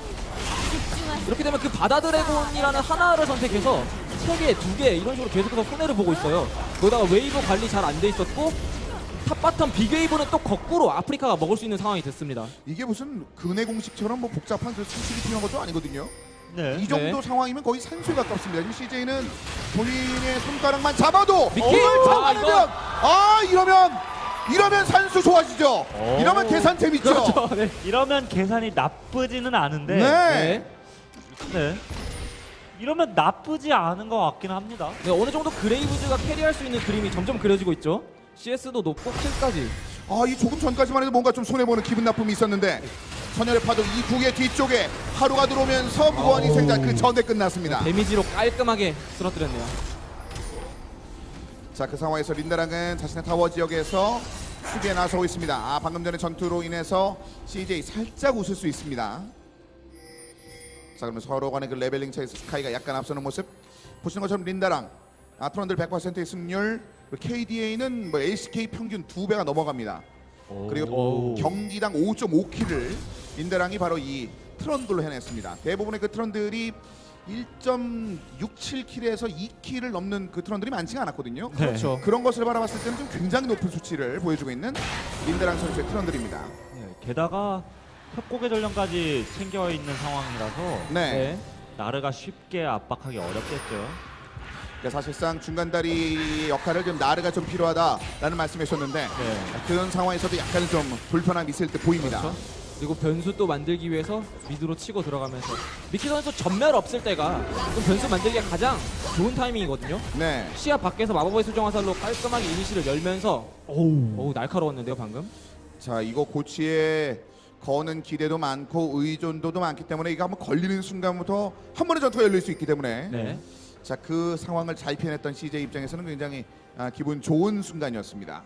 이렇게 되면 그 바다 드래곤이라는 하나를 선택해서 세 개, 두 개 이런 식으로 계속해서 손해를 보고 있어요. 거기다가 웨이브 관리 잘 안 돼 있었고 탑 바텀 빅웨이브는 또 거꾸로 아프리카가 먹을 수 있는 상황이 됐습니다. 이게 무슨 근해 공식처럼 뭐 복잡한 그 수식이 필요한 것도 아니거든요. 네. 이 정도 네. 상황이면 거의 산수에 가깝습니다. 지금 씨제이는 본인의 손가락만 잡아도 미키! 이걸 아, 잡아내면 이거- 아, 이러면 이러면 산수 좋아지죠. 오. 이러면 계산 재밌죠. 그렇죠. 네. 이러면 계산이 나쁘지는 않은데 네. 네. 네. 이러면 나쁘지 않은 것 같긴 합니다. 네, 어느 정도 그레이브즈가 캐리할 수 있는 그림이 점점 그려지고 있죠. 씨에스도 높고 킬까지. 아, 이 조금 전까지만 해도 뭔가 좀 손해보는 기분 나쁨이 있었는데 선열의 파도 이 국의 뒤쪽에 하루가 들어오면서 무거운 희생자 그 전에 끝났습니다. 데미지로 깔끔하게 쓰러뜨렸네요. 자, 그 상황에서 린다랑은 자신의 타워 지역에서 수비에 나서고 있습니다. 아, 방금 전에 전투로 인해서 씨제이 살짝 웃을 수 있습니다. 자, 그러면 서로 간의 그 레벨링 차에서 스카이가 약간 앞서는 모습 보시는 것처럼 린다랑 아, 트런들 백 퍼센트의 승률, 케이디에이는 뭐 에이씨케이 평균 두 배가 넘어갑니다. 그리고 오. 경기당 오 점 오 킬을 린다랑이 바로 이 트런들로 해냈습니다. 대부분의 그 트런들이 일 점 육칠 킬에서 이 킬을 넘는 그 트런들이 많지가 않았거든요. 네. 그렇죠. 그런 것을 바라봤을 때는 좀 굉장히 높은 수치를 보여주고 있는 린다랑 선수의 트런들입니다. 네, 게다가 협곡의 전령까지 챙겨 있는 상황이라서 네. 네. 나르가 쉽게 압박하기 어렵겠죠. 그러니까 사실상 중간다리 역할을 좀 나르가 좀 필요하다라는 말씀이셨는데 네. 그런 상황에서도 약간 좀 불편함이 있을 때 보입니다. 그렇죠. 그리고 변수 또 만들기 위해서 미드로 치고 들어가면서 미키 선수 전멸 없을 때가 좀 변수 만들기가 가장 좋은 타이밍이거든요. 네. 시야 밖에서 마법의 수정 화살로 깔끔하게 이니시를 열면서 오우. 어우 날카로웠는데요 방금. 자, 이거 고치에 거는 기대도 많고 의존도도 많기 때문에 이거 한번 걸리는 순간부터 한 번의 전투가 열릴 수 있기 때문에 네. 자, 그 상황을 잘 피해냈던 씨제이 입장에서는 굉장히 아, 기분 좋은 순간이었습니다.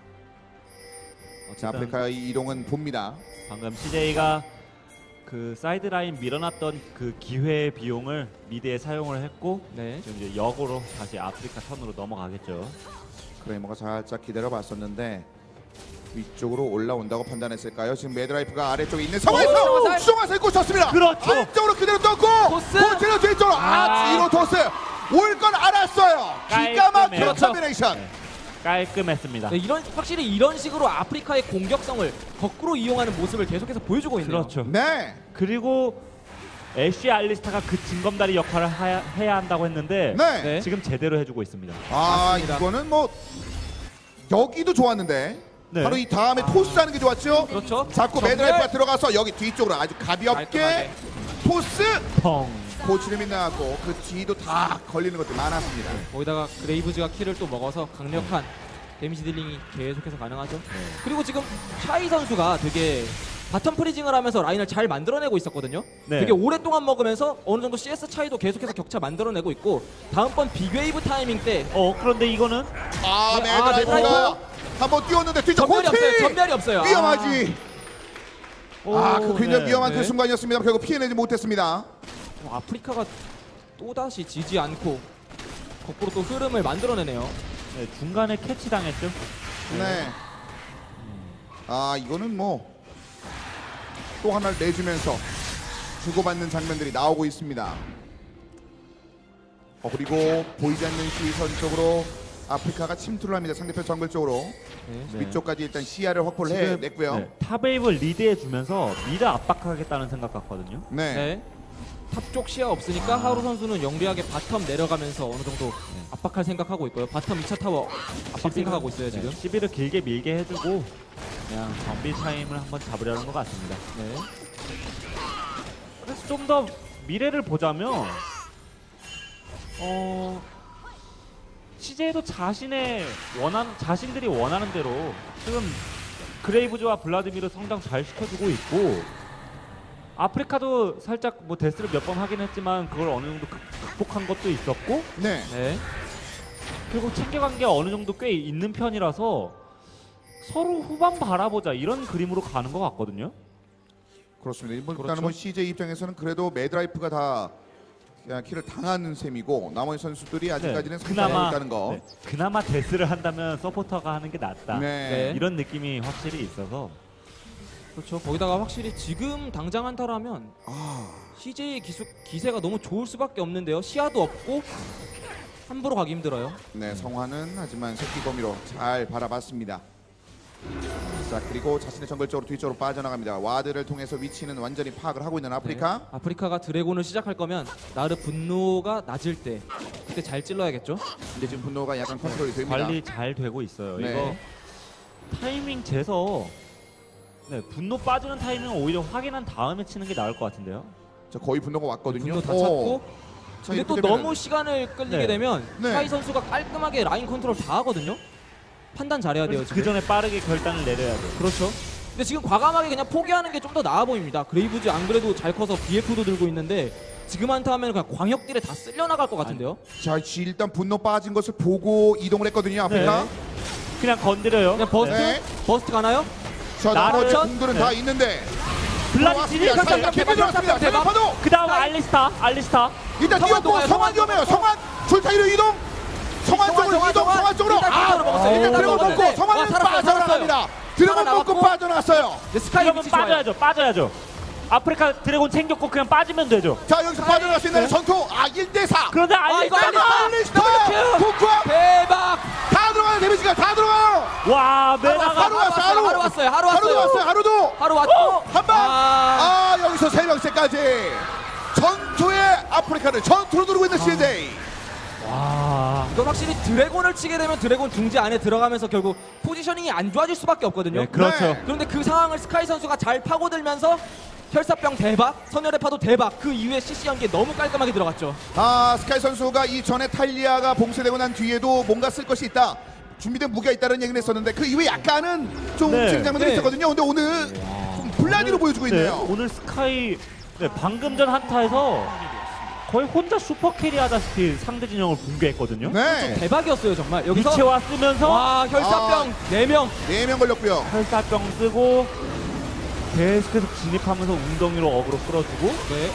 자, 아프리카의 이동은 봅니다. 방금 씨제이가 그 사이드 라인 밀어놨던 그 기회 비용을 미드에 사용을 했고 네. 지금 이제 역으로 다시 아프리카 턴으로 넘어가겠죠. 크레이머가 살짝 기다려봤었는데 위쪽으로 올라온다고 판단했을까요? 지금 매드라이프가 아래쪽에 있는 상황에서 수정화살! 수정화살 꽂혔습니다. 그렇죠. 안쪽으로 그대로 떴고 토스! 고치는 뒤쪽으로 아, 아. 뒤로 토스 올 건 알았어요. 기가 막힌 깔끔해요. 커비네이션. 네. 깔끔했습니다. 네, 이런 확실히 이런 식으로 아프리카의 공격성을 거꾸로 이용하는 모습을 계속해서 보여주고 있네요. 그렇죠. 네. 그리고 애쉬 알리스타가 그 징검다리 역할을 하, 해야 한다고 했는데 네. 네. 지금 제대로 해주고 있습니다. 아, 맞습니다. 이거는 뭐 여기도 좋았는데 네. 바로 이 다음에 토스 하는 게 좋았죠? 그렇죠. 자꾸 전멸! 매드라이프가 들어가서 여기 뒤쪽으로 아주 가볍게 깔끔하게. 토스 펑. 고치름이 나왔고 그 뒤도 다 걸리는 것들 많았습니다. 거기다가 그레이브즈가 킬을 또 먹어서 강력한 데미지 딜링이 계속해서 가능하죠. 그리고 지금 샤이 선수가 되게 바텀 프리징을 하면서 라인을 잘 만들어내고 있었거든요. 네. 되게 오랫동안 먹으면서 어느 정도 씨에스 차이도 계속해서 격차 만들어내고 있고 다음번 빅웨이브 타이밍 때 어 그런데 이거는 아, 네, 아, 매드라이프가 매드라이프. 한번 뛰었는데 뒤쪽 전멸이 고치! 없어요. 전멸이 없어요. 위험하지. 아, 그 오, 굉장히 네. 위험한 네. 그 순간이었습니다. 결국 피해내지 못했습니다. 어, 아프리카가 또다시 지지 않고 거꾸로 또 흐름을 만들어내네요. 네, 중간에 캐치 당했죠. 네. 아, 이거는 뭐 또 하나를 내주면서 주고받는 장면들이 나오고 있습니다. 어, 그리고 보이지 않는 시선 쪽으로 아프리카가 침투를 합니다. 상대편 정글 쪽으로 네. 네. 위쪽까지 일단 시야를 확보를 지금, 해냈고요. 네, 탑웨이브 리드해주면서 미드 압박하겠다는 생각 같거든요. 네. 네. 탑 쪽 시야 없으니까 하루 선수는 영리하게 바텀 내려가면서 어느 정도 압박할 생각하고 있고요. 바텀 이 차 타워 압박 생각하고 있어요 지금. 네, 시비를 길게 밀게 해주고 그냥 정비 타임을 한번 잡으려는 것 같습니다. 네. 그래서 좀 더 미래를 보자면 어 씨제이도 자신의 원한 자신들이 원하는 대로 지금 그레이브즈와 블라디미르 성장 잘 시켜주고 있고 아프리카도 살짝 뭐 데스를 몇 번 하긴 했지만 그걸 어느 정도 극- 극복한 것도 있었고 네. 네. 그리고 챙겨간 게 어느 정도 꽤 있는 편이라서 서로 후반 바라보자 이런 그림으로 가는 것 같거든요. 그렇습니다. 일단 그렇죠. 뭐 씨제이 입장에서는 그래도 매드라이프가 다 그냥 킬을 당하는 셈이고 나머지 선수들이 아직까지는 성장하고 있다는 거. 네, 그나마 데스를 한다면 서포터가 하는 게 낫다. 네. 네. 이런 느낌이 확실히 있어서 그렇죠. 거기다가 확실히 지금 당장 한타라면 아, 씨제이의 기수, 기세가 너무 좋을 수밖에 없는데요. 시야도 없고 함부로 가기 힘들어요. 네, 성화는 하지만 새끼 거미로 잘 바라봤습니다. 자, 그리고 자신의 정글 쪽으로 뒤쪽으로 빠져나갑니다. 와드를 통해서 위치는 완전히 파악을 하고 있는 아프리카. 네. 아프리카가 드래곤을 시작할 거면 나르 분노가 낮을 때 그때 잘 찔러야겠죠. 근데 지금 분노가 약간 컨트롤이 됩니다. 관리 잘 되고 있어요. 네. 이거 타이밍 재서 네, 분노 빠지는 타이밍을 오히려 확인한 다음에 치는 게 나을 것 같은데요. 자, 거의 분노가 왔거든요. 분노 다 오. 찾고 자, 근데 이렇게 또 되면은- 너무 시간을 끌리게 네. 되면 네. 샤이 선수가 깔끔하게 라인 컨트롤 다 하거든요. 판단 잘해야 돼요 그래서 지금. 그 전에 빠르게 결단을 내려야 돼요. 그렇죠. 근데 지금 과감하게 그냥 포기하는 게 좀 더 나아 보입니다. 그레이브즈 안 그래도 잘 커서 비에프도 들고 있는데 지금 한타 하면 그냥 광역딜에 다 쓸려 나갈 것 같은데요. 자, 지- 일단 분노 빠진 것을 보고 이동을 했거든요. 아프리카. 네. 그냥 건드려요. 그냥 버스트 네. 버스트 가나요? 자, 나머지 나를- 공들은 네. 다 있는데. 블라디미르 들어왔습니다. 대박, 살짝 대박, 깊이 들어왔습니다. 대박, 대박. 대박파도. 그 다음 알리스타, 알리스타. 일단 성환 뛰었고 동아요, 성환 성환 위험해요. 동아. 성환 줄타기로 이동. 성환 성환, 쪽으로 성환, 이동. 성환. 성환 쪽으로. 일단 아, 먹었어요. 일단 일단 드래곤 먹었는데. 먹고 성환은 와, 살았어요, 빠져나갑니다. 드래곤 살아나갔고. 먹고 빠져나왔어요. 이제 스카이 그러면 위치 좋아요. 빠져야죠, 빠져야죠. 아프리카 드래곤 챙겼고 그냥 빠지면 되죠. 자, 여기서 빠져나갈 수 있는 전투. 아, 일 대 사. 그런데 아, 이거 알리스타. 알리스타. 더블 킬! 국왕. 대박! 다 들어가요. 데미지가 다 들어가요. 와, 하루 메라가 하루 왔어. 하루. 하루 왔어요. 하루 하루도 왔어요. 왔어요. 하루도. 하루 왔고 한 방. 아, 아, 여기서 세 명째까지. 전투의 아프리카를 전투로 누르고 있는 씨제이. 와. 이건 확실히 드래곤을 치게 되면 드래곤 둥지 안에 들어가면서 결국 포지셔닝이 안 좋아질 수밖에 없거든요. 네, 그렇죠. 네. 그런데 그 상황을 스카이 선수가 잘 파고들면서 혈사병 대박, 선열의 파도 대박. 그 이후에 씨씨 연계 너무 깔끔하게 들어갔죠. 아, 스카이 선수가 이 전에 탈리아가 봉쇄되고 난 뒤에도 뭔가 쓸 것이 있다, 준비된 무기가 있다는 얘기를 했었는데 그 이후에 약간은 좀 네. 움직임 장면들이 네. 있었거든요. 근데 오늘 좀 블라디로 보여주고 네, 있네요. 오늘 스카이 네, 방금 전 한타에서 거의 혼자 슈퍼 캐리 하다시피 상대 진영을 붕괴했거든요. 네, 대박이었어요 정말. 여기서 이체와 쓰면서 와 혈사병 네 명. 네 명 걸렸고요. 혈사병 쓰고 계속해서 진입하면서 웅덩이로 어그로 끌어주고 네.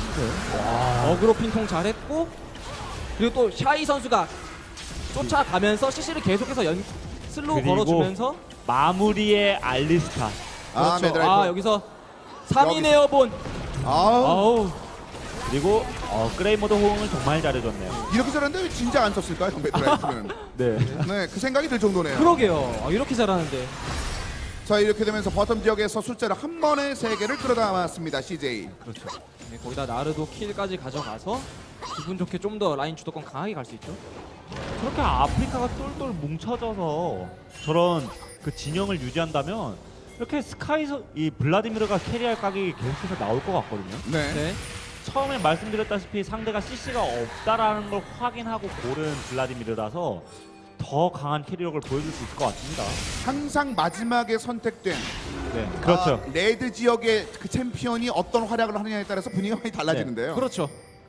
어그로 핑퐁 잘했고, 그리고 또 샤이 선수가 쫓아가면서 씨씨를 계속해서 연 슬로우 그리고 걸어주면서 아, 마무리의 알리스타. 그렇죠. 매드라이프. 아 여기서 삼 인 여기서. 에어본. 아우, 아우 그리고 어, 그레이모드 호응을 정말 잘해줬네요. 이렇게 잘하는데 왜 진작 안 썼을까요, 매드라이프는? 네. 네, 그 생각이 들 정도네요. 그러게요. 아, 이렇게 잘하는데. 자, 이렇게 되면서 버텀 지역에서 숫자를 한 번에 세 개를 끌어담았습니다, 씨제이. 그렇죠. 네, 거기다 나르도 킬까지 가져가서 기분 좋게 좀 더 라인 주도권 강하게 갈 수 있죠. 저렇게 아프리카가 똘똘 뭉쳐져서 저런 그 진영을 유지한다면 이렇게 스카이서 이 블라디미르가 캐리할 각이 계속해서 나올 것 같거든요. 네. 네. 처음에 말씀드렸다시피 상대가 씨씨가 없다라는 걸 확인하고 고른 블라디미르라서 더 강한 캐리력을 보여줄 수 있을 것 같습니다. 항상 마지막에 선택된 네, 그렇죠. 아, 레드 지역의 그 챔피언이 어떤 활약을 하느냐에 따라서 분위기가 많이 달라지는데요. 그렇죠.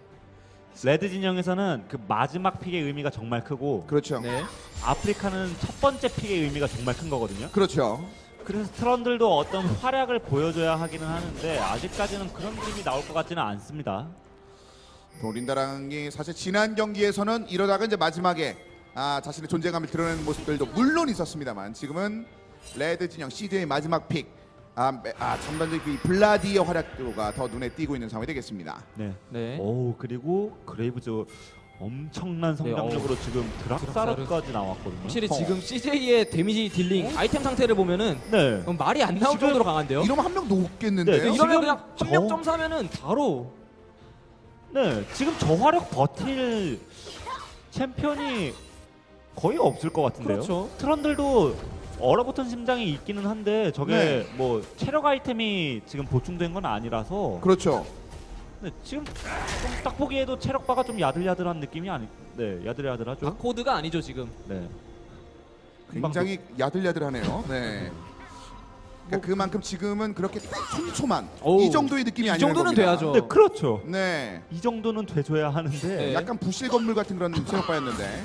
레드 진영에서는 그 마지막 픽의 의미가 정말 크고 그렇죠. 네. 아프리카는 첫 번째 픽의 의미가 정말 큰 거거든요. 그렇죠. 그래서 트런들도 어떤 활약을 보여줘야 하기는 하는데 아직까지는 그런 그림이 나올 것 같지는 않습니다. 또 린다랑이 사실 지난 경기에서는 이러다가 이제 마지막에 아, 자신의 존재감을 드러내는 모습들도 물론 있었습니다만 지금은 레드 진영 씨제이 마지막 픽, 아, 매- 아 전반적인 이 블라디의 활약도가 더 눈에 띄고 있는 상황이 되겠습니다. 네. 네. 오 그리고 그레이브즈 엄청난 성장력으로 지금 드락사르까지 나왔거든요. 확실히 어. 지금 씨제이의 데미지 딜링 아이템 상태를 보면은 네. 어, 말이 안 나올 지금 정도로 강한데요. 이러면 한 명 녹겠는데요. 네, 이러면 지금 그냥 저- 한명 점사면은 바로 네, 지금 저 화력 버틸 챔피언이 거의 없을 것 같은데요. 그렇죠. 트런들도 얼어붙은 심장이 있기는 한데 저게 네. 뭐 체력 아이템이 지금 보충된 건 아니라서 그렇죠. 네, 지금 좀 딱 보기에도 체력 바가 좀 야들야들한 느낌이 아니, 네, 야들야들하죠. 바코드가 아니죠 지금. 네, 굉장히 야들야들하네요. 네. 그러니까 그만큼 지금은 그렇게 촘촘한 어우, 이 정도의 느낌이 이 아니라는 정도는 겁니다. 돼야죠. 네, 그렇죠. 네. 이 정도는 돼줘야 하는데 네. 약간 부실 건물 같은 그런 체력바였는데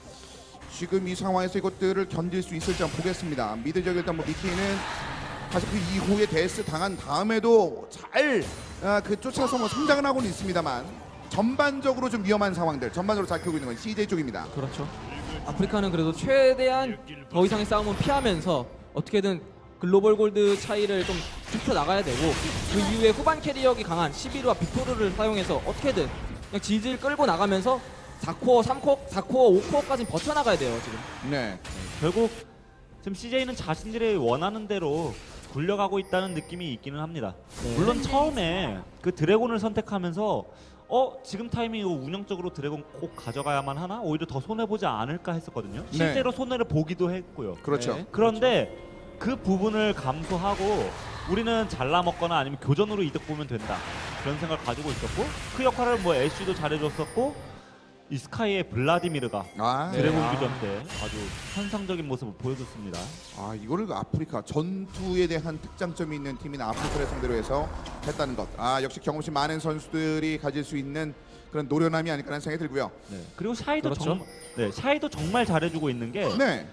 지금 이 상황에서 이것들을 견딜 수 있을지 한번 보겠습니다. 미드 지역 일단 뭐 미키는 사실 그 이후에 데스 당한 다음에도 잘 아, 그 쫓아서 뭐 성장을 하고는 있습니다만 전반적으로 좀 위험한 상황들 전반적으로 잘 키우고 있는 건 씨제이 쪽입니다. 그렇죠. 아프리카는 그래도 최대한 더 이상의 싸움은 피하면서 어떻게든 글로벌 골드 차이를 좀 좁혀 나가야 되고 그 이후에 후반 캐리력이 강한 시비르와 빅토르를 사용해서 어떻게든 그냥 질질 끌고 나가면서 사 코어, 삼 코어, 사 코어, 오 코어까지 버텨나가야 돼요 지금. 네. 결국 지금 씨제이는 자신들이 원하는 대로 굴려가고 있다는 느낌이 있기는 합니다. 네. 물론 처음에 그 드래곤을 선택하면서 어 지금 타이밍이고 운영적으로 드래곤 꼭 가져가야만 하나? 오히려 더 손해보지 않을까 했었거든요. 네. 실제로 손해를 보기도 했고요. 그렇죠. 네. 그런데 그 부분을 감수하고 우리는 잘라먹거나 아니면 교전으로 이득 보면 된다. 그런 생각을 가지고 있었고 그 역할을 뭐 애쉬도 잘해줬었고 이 스카이의 블라디미르가 아, 네. 드래곤 아. 규전 때 아주 환상적인 모습을 보여줬습니다. 아 이거를 그 아프리카 전투에 대한 특장점이 있는 팀인 아프리카를 상대로 해서 했다는 것. 아 역시 경험치 많은 선수들이 가질 수 있는 그런 노련함이 아닐까라는 생각이 들고요. 네. 그리고 샤이도 그렇죠. 정, 네, 샤이도 정말 잘해주고 있는 게 네.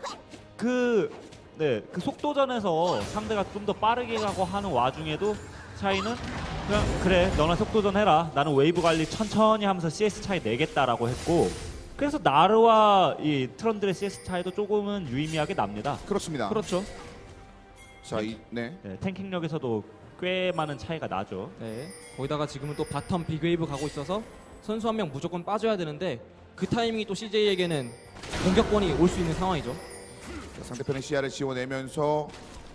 그 네, 그 속도전에서 상대가 좀 더 빠르게 가고 하는 와중에도 샤이는 그냥 그래 너나 속도전 해라 나는 웨이브 관리 천천히 하면서 씨에스 차이 내겠다라고 했고 그래서 나르와 이 트런들의 씨에스 차이도 조금은 유의미하게 납니다. 그렇습니다. 그렇죠. 자, 이, 네. 네, 탱킹력에서도 꽤 많은 차이가 나죠. 네. 거기다가 지금은 또 바텀 빅웨이브 가고 있어서 선수 한 명 무조건 빠져야 되는데 그 타이밍이 또 씨제이에게는 공격권이 올 수 있는 상황이죠. 자, 상대편의 시야를 지원하면서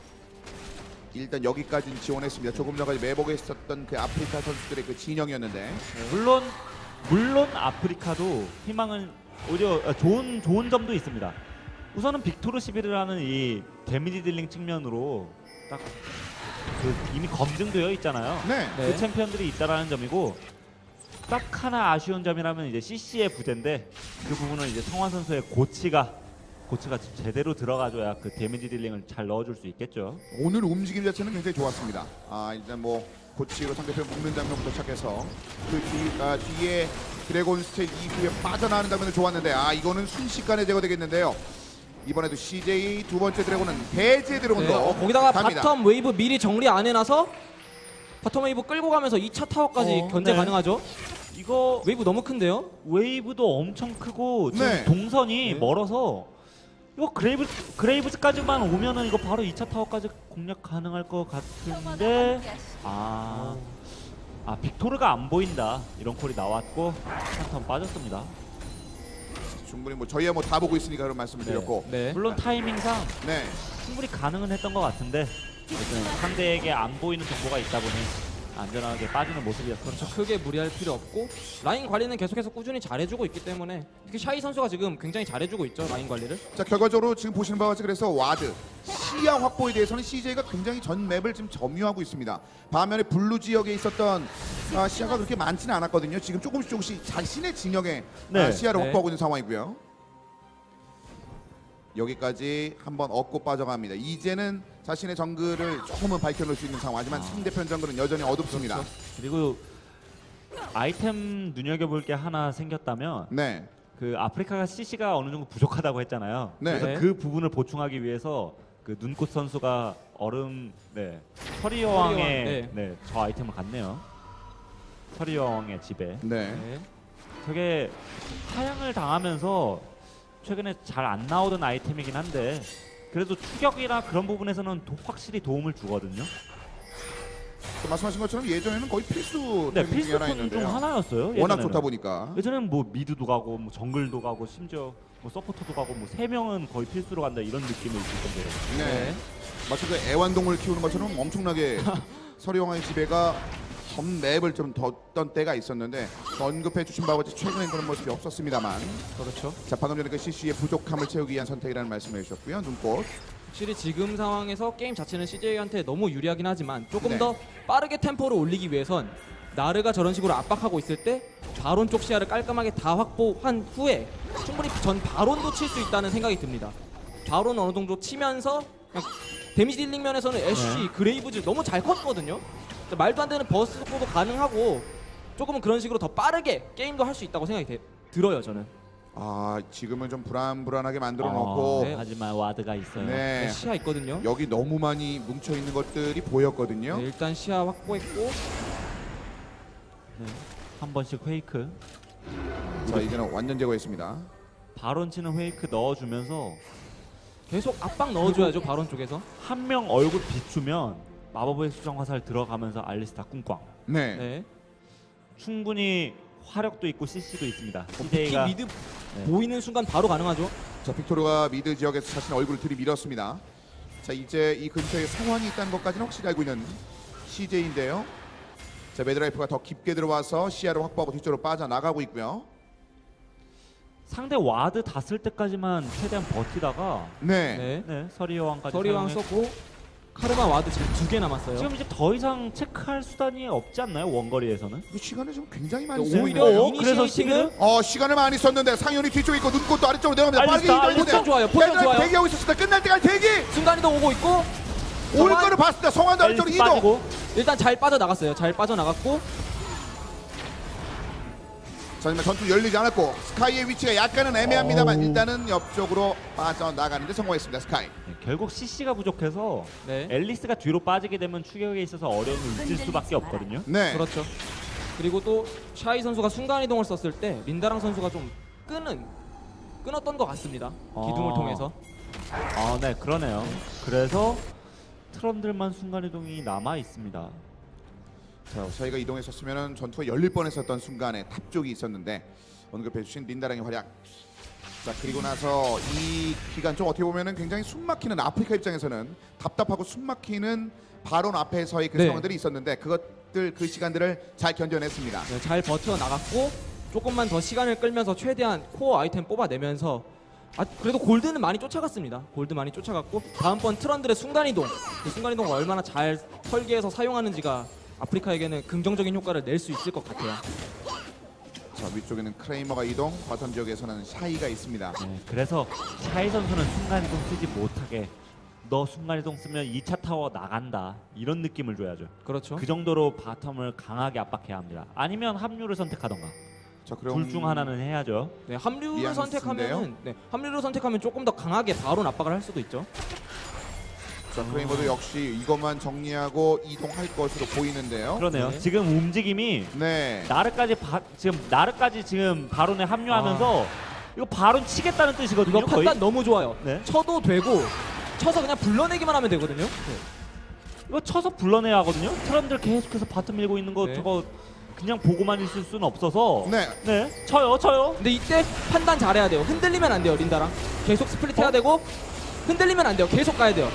일단 여기까지는 지원했습니다. 조금 전까지 매복에 있었던 그 아프리카 선수들의 그 진영이었는데 물론 물론 아프리카도 희망은 오히려 아, 좋은 좋은 점도 있습니다. 우선은 빅토르 시비르라는 이 데미지 딜링 측면으로 딱 그 이미 검증되어 있잖아요. 네. 네. 그 챔피언들이 있다라는 점이고 딱 하나 아쉬운 점이라면 이제 씨씨의 부재인데 그 부분은 이제 성환 선수의 고치가 고치가 제대로 들어가줘야 그 데미지 딜링을 잘 넣어줄 수 있겠죠. 오늘 움직임 자체는 굉장히 좋았습니다. 아 일단 뭐 고치로 상대편 묶는 장면부터 시작해서 그 뒤, 아, 뒤에 드래곤 스테이지 이후에 빠져나가는 장면도 좋았는데 아 이거는 순식간에 제거되겠는데요. 이번에도 씨제이 두 번째 드래곤은 배제 드래곤도 네, 어, 거기다가 갑니다. 바텀 웨이브 미리 정리 안 해놔서 바텀 웨이브 끌고 가면서 이 차 타워까지 어, 견제 네. 가능하죠. 이거 웨이브 너무 큰데요? 웨이브도 엄청 크고 지금 네. 동선이 네. 멀어서 이거 그레이브 그레이브즈까지만 오면은 이거 바로 이 차 타워까지 공략 가능할 것 같은데 아, 아 빅토르가 안 보인다 이런 콜이 나왔고 한턴 빠졌습니다. 충분히 뭐 저희야 뭐 다 보고 있으니까 그런 말씀을 드렸고 네. 물론 타이밍상 네. 충분히 가능은 했던 것 같은데 어쨌든 상대에게 안 보이는 정보가 있다 보니 안전하게 빠지는 모습이었어요. 그렇죠. 크게 무리할 필요 없고 라인 관리는 계속해서 꾸준히 잘해주고 있기 때문에 특히 샤이 선수가 지금 굉장히 잘해주고 있죠. 라인 관리를. 자 결과적으로 지금 보시는 바와 같이 그래서 와드 시야 확보에 대해서는 씨제이가 굉장히 전 맵을 지금 점유하고 있습니다. 반면에 블루 지역에 있었던 아, 시야가 그렇게 많지는 않았거든요. 지금 조금씩 조금씩 자신의 진영에 네. 아, 시야를 네. 확보하고 있는 상황이고요. 여기까지 한번 얻고 빠져갑니다. 이제는 자신의 정글을 조금은 밝혀놓을 수 있는 상황. 하지만 상대편 정글은 여전히 어둡습니다. 그리고 아이템 눈여겨볼 게 하나 생겼다면 네. 그 아프리카가 씨씨가 어느 정도 부족하다고 했잖아요. 네. 그래서 네. 그 부분을 보충하기 위해서 그 눈꽃 선수가 얼음 네 서리 여왕의 서리 여왕, 네. 저 아이템을 갖네요. 서리 여왕의 집에 네. 네. 되게 사양을 당하면서 최근에 잘 안 나오던 아이템이긴 한데 그래도 추격이나 그런 부분에서는 도- 확실히 도움을 주거든요. 그 말씀하신 것처럼 예전에는 거의 필수 네, 템 중에 하나 필수품 중 있는데요. 하나였어요. 워낙 예전에는. 좋다 보니까. 예전에는 뭐 미드도 가고 뭐 정글도 가고 심지어 뭐 서포터도 가고 뭐 세 명은 거의 필수로 간다 이런 느낌이 있을 정도로. 네. 마치 그 애완동물 키우는 것처럼 엄청나게 서리영화의 지배가 전 맵을 좀 뒀던 때가 있었는데 언급해 주신 바와 같이 최근엔 그런 모습이 없었습니다만 그렇죠. 자 방금 전에 그 씨씨의 부족함을 채우기 위한 선택이라는 말씀을 해주셨고요. 눈꽃. 확실히 지금 상황에서 게임 자체는 씨제이한테 너무 유리하긴 하지만 조금 네. 더 빠르게 템포를 올리기 위해선 나르가 저런 식으로 압박하고 있을 때 바론 쪽 시야를 깔끔하게 다 확보한 후에 충분히 전 바론도 칠 수 있다는 생각이 듭니다. 바론 어느 정도 치면서 그냥 데미지 딜링 면에서는 애쉬, 네. 그레이브즈 너무 잘 컸거든요. 말도 안 되는 버스 속도도 가능하고 조금은 그런 식으로 더 빠르게 게임도 할 수 있다고 생각이 돼- 들어요 저는. 아 지금은 좀 불안불안하게 만들어 어, 놓고 네. 하지만 와드가 있어요. 네. 네, 시야 있거든요. 여기 너무 많이 뭉쳐 있는 것들이 보였거든요. 네, 일단 시야 확보했고 한 번씩 페이크. 자 이제는 완전 제거했습니다. 바론 치는 페이크 넣어주면서 계속 압박 넣어줘야죠 바론 쪽에서. 한 명 얼굴 비추면 마법의 수정 화살 들어가면서 알리스타 꿍꽝. 네. 네. 충분히 화력도 있고 씨씨도 있습니다. 특히 씨제이가 미드 네. 보이는 순간 바로 가능하죠. 자 빅토르가 미드 지역에서 자신의 얼굴을 들이밀었습니다. 자 이제 이 근처에 상황이 있다는 것까지는 확실히 알고 있는 씨제이인데요. 자 매드라이프가 더 깊게 들어와서 시야를 확보하고 뒤쪽으로 빠져나가고 있고요. 상대 와드 다 쓸 때까지만 최대한 버티다가 네. 네. 네, 서리 여왕까지 서리왕 사용해- 썼고 카르마 와드 지금 두 개 남았어요. 지금 이제 더 이상 체크할 수단이 없지 않나요? 원거리에서는? 이 시간을 좀 굉장히 많이 오히려 쓰는데요. 그래서 이니시에이팅은 어 시간을 많이 썼는데 상현이 뒤쪽에 있고 눈꽃도 아래쪽으로 내려갑니다. 빠르게 알리스타, 이동했는데 포지션 좋아요, 포지션 매드라이프 좋아요. 대기하고 있었습니다. 끝날 때까지 대기. 순간이동 오고 있고 올 성환 거를 봤습니다. 성환도 아래쪽으로 앨리스 이동. 빠지고 일단 잘 빠져나갔어요. 잘 빠져나갔고 자, 하지만 전투 열리지 않았고 스카이의 위치가 약간은 애매합니다만 어우. 일단은 옆쪽으로 빠져나가는데 성공했습니다. 스카이. 네, 결국 씨씨가 부족해서 네. 앨리스가 뒤로 빠지게 되면 추격에 있어서 어려움을 느낄 수밖에 없거든요. 네. 그렇죠. 그리고 또 샤이 선수가 순간이동을 썼을 때 린다랑 선수가 좀 끄는 끊었던 것 같습니다. 기둥을 아. 통해서. 아, 네, 그러네요. 그래서 트런들만 순간이동이 남아 있습니다. 자, 저희가 이동했었으면 전투가 열릴 뻔했었던 순간에 탑 쪽이 있었는데 언급해주신 린다랑의 활약. 자 그리고 나서 이 기간 좀 어떻게 보면은 굉장히 숨막히는 아프리카 입장에서는 답답하고 숨막히는 바론 앞에서의 그 네. 상황들이 있었는데 그것들 그 시간들을 잘 견뎌냈습니다. 네, 잘 버텨 나갔고 조금만 더 시간을 끌면서 최대한 코어 아이템 뽑아내면서 아, 그래도 골드는 많이 쫓아갔습니다. 골드 많이 쫓아갔고 다음번 트런들의 순간이동, 그 순간이동을 얼마나 잘 설계해서 사용하는지가 아프리카에게는 긍정적인 효과를 낼 수 있을 것 같아요. 자, 위쪽에는 크레이머가 이동, 바텀 지역에서는 샤이가 있습니다. 네, 그래서 샤이 선수는 순간이동 쓰지 못하게 너 순간이동 쓰면 이 차 타워 나간다 이런 느낌을 줘야죠. 그렇죠. 그 정도로 바텀을 강하게 압박해야 합니다. 아니면 합류를 선택하던가 자, 그럼 둘 중 하나는 해야죠. 네, 합류를 뉘앙스인데요? 선택하면은 네, 합류를 선택하면 조금 더 강하게 바로 압박을 할 수도 있죠. 자, 크레이머도 역시 이것만 정리하고 이동할 것으로 보이는데요. 그러네요. 네. 지금 움직임이 네. 나르까지 바, 지금 나르까지 지금 바론에 합류하면서 이거 바론 치겠다는 뜻이거든요. 이거 판단 거의. 너무 좋아요. 네. 쳐도 되고 쳐서 그냥 불러내기만 하면 되거든요. 이거 쳐서 불러내야 하거든요. 트런들 계속해서 바텀 밀고 있는 거 네. 저거 그냥 보고만 있을 수는 없어서 네. 네 쳐요 쳐요. 근데 이때 판단 잘해야 돼요. 흔들리면 안 돼요, 린다랑. 계속 스플릿 해야 어? 되고 흔들리면 안 돼요. 계속 가야 돼요.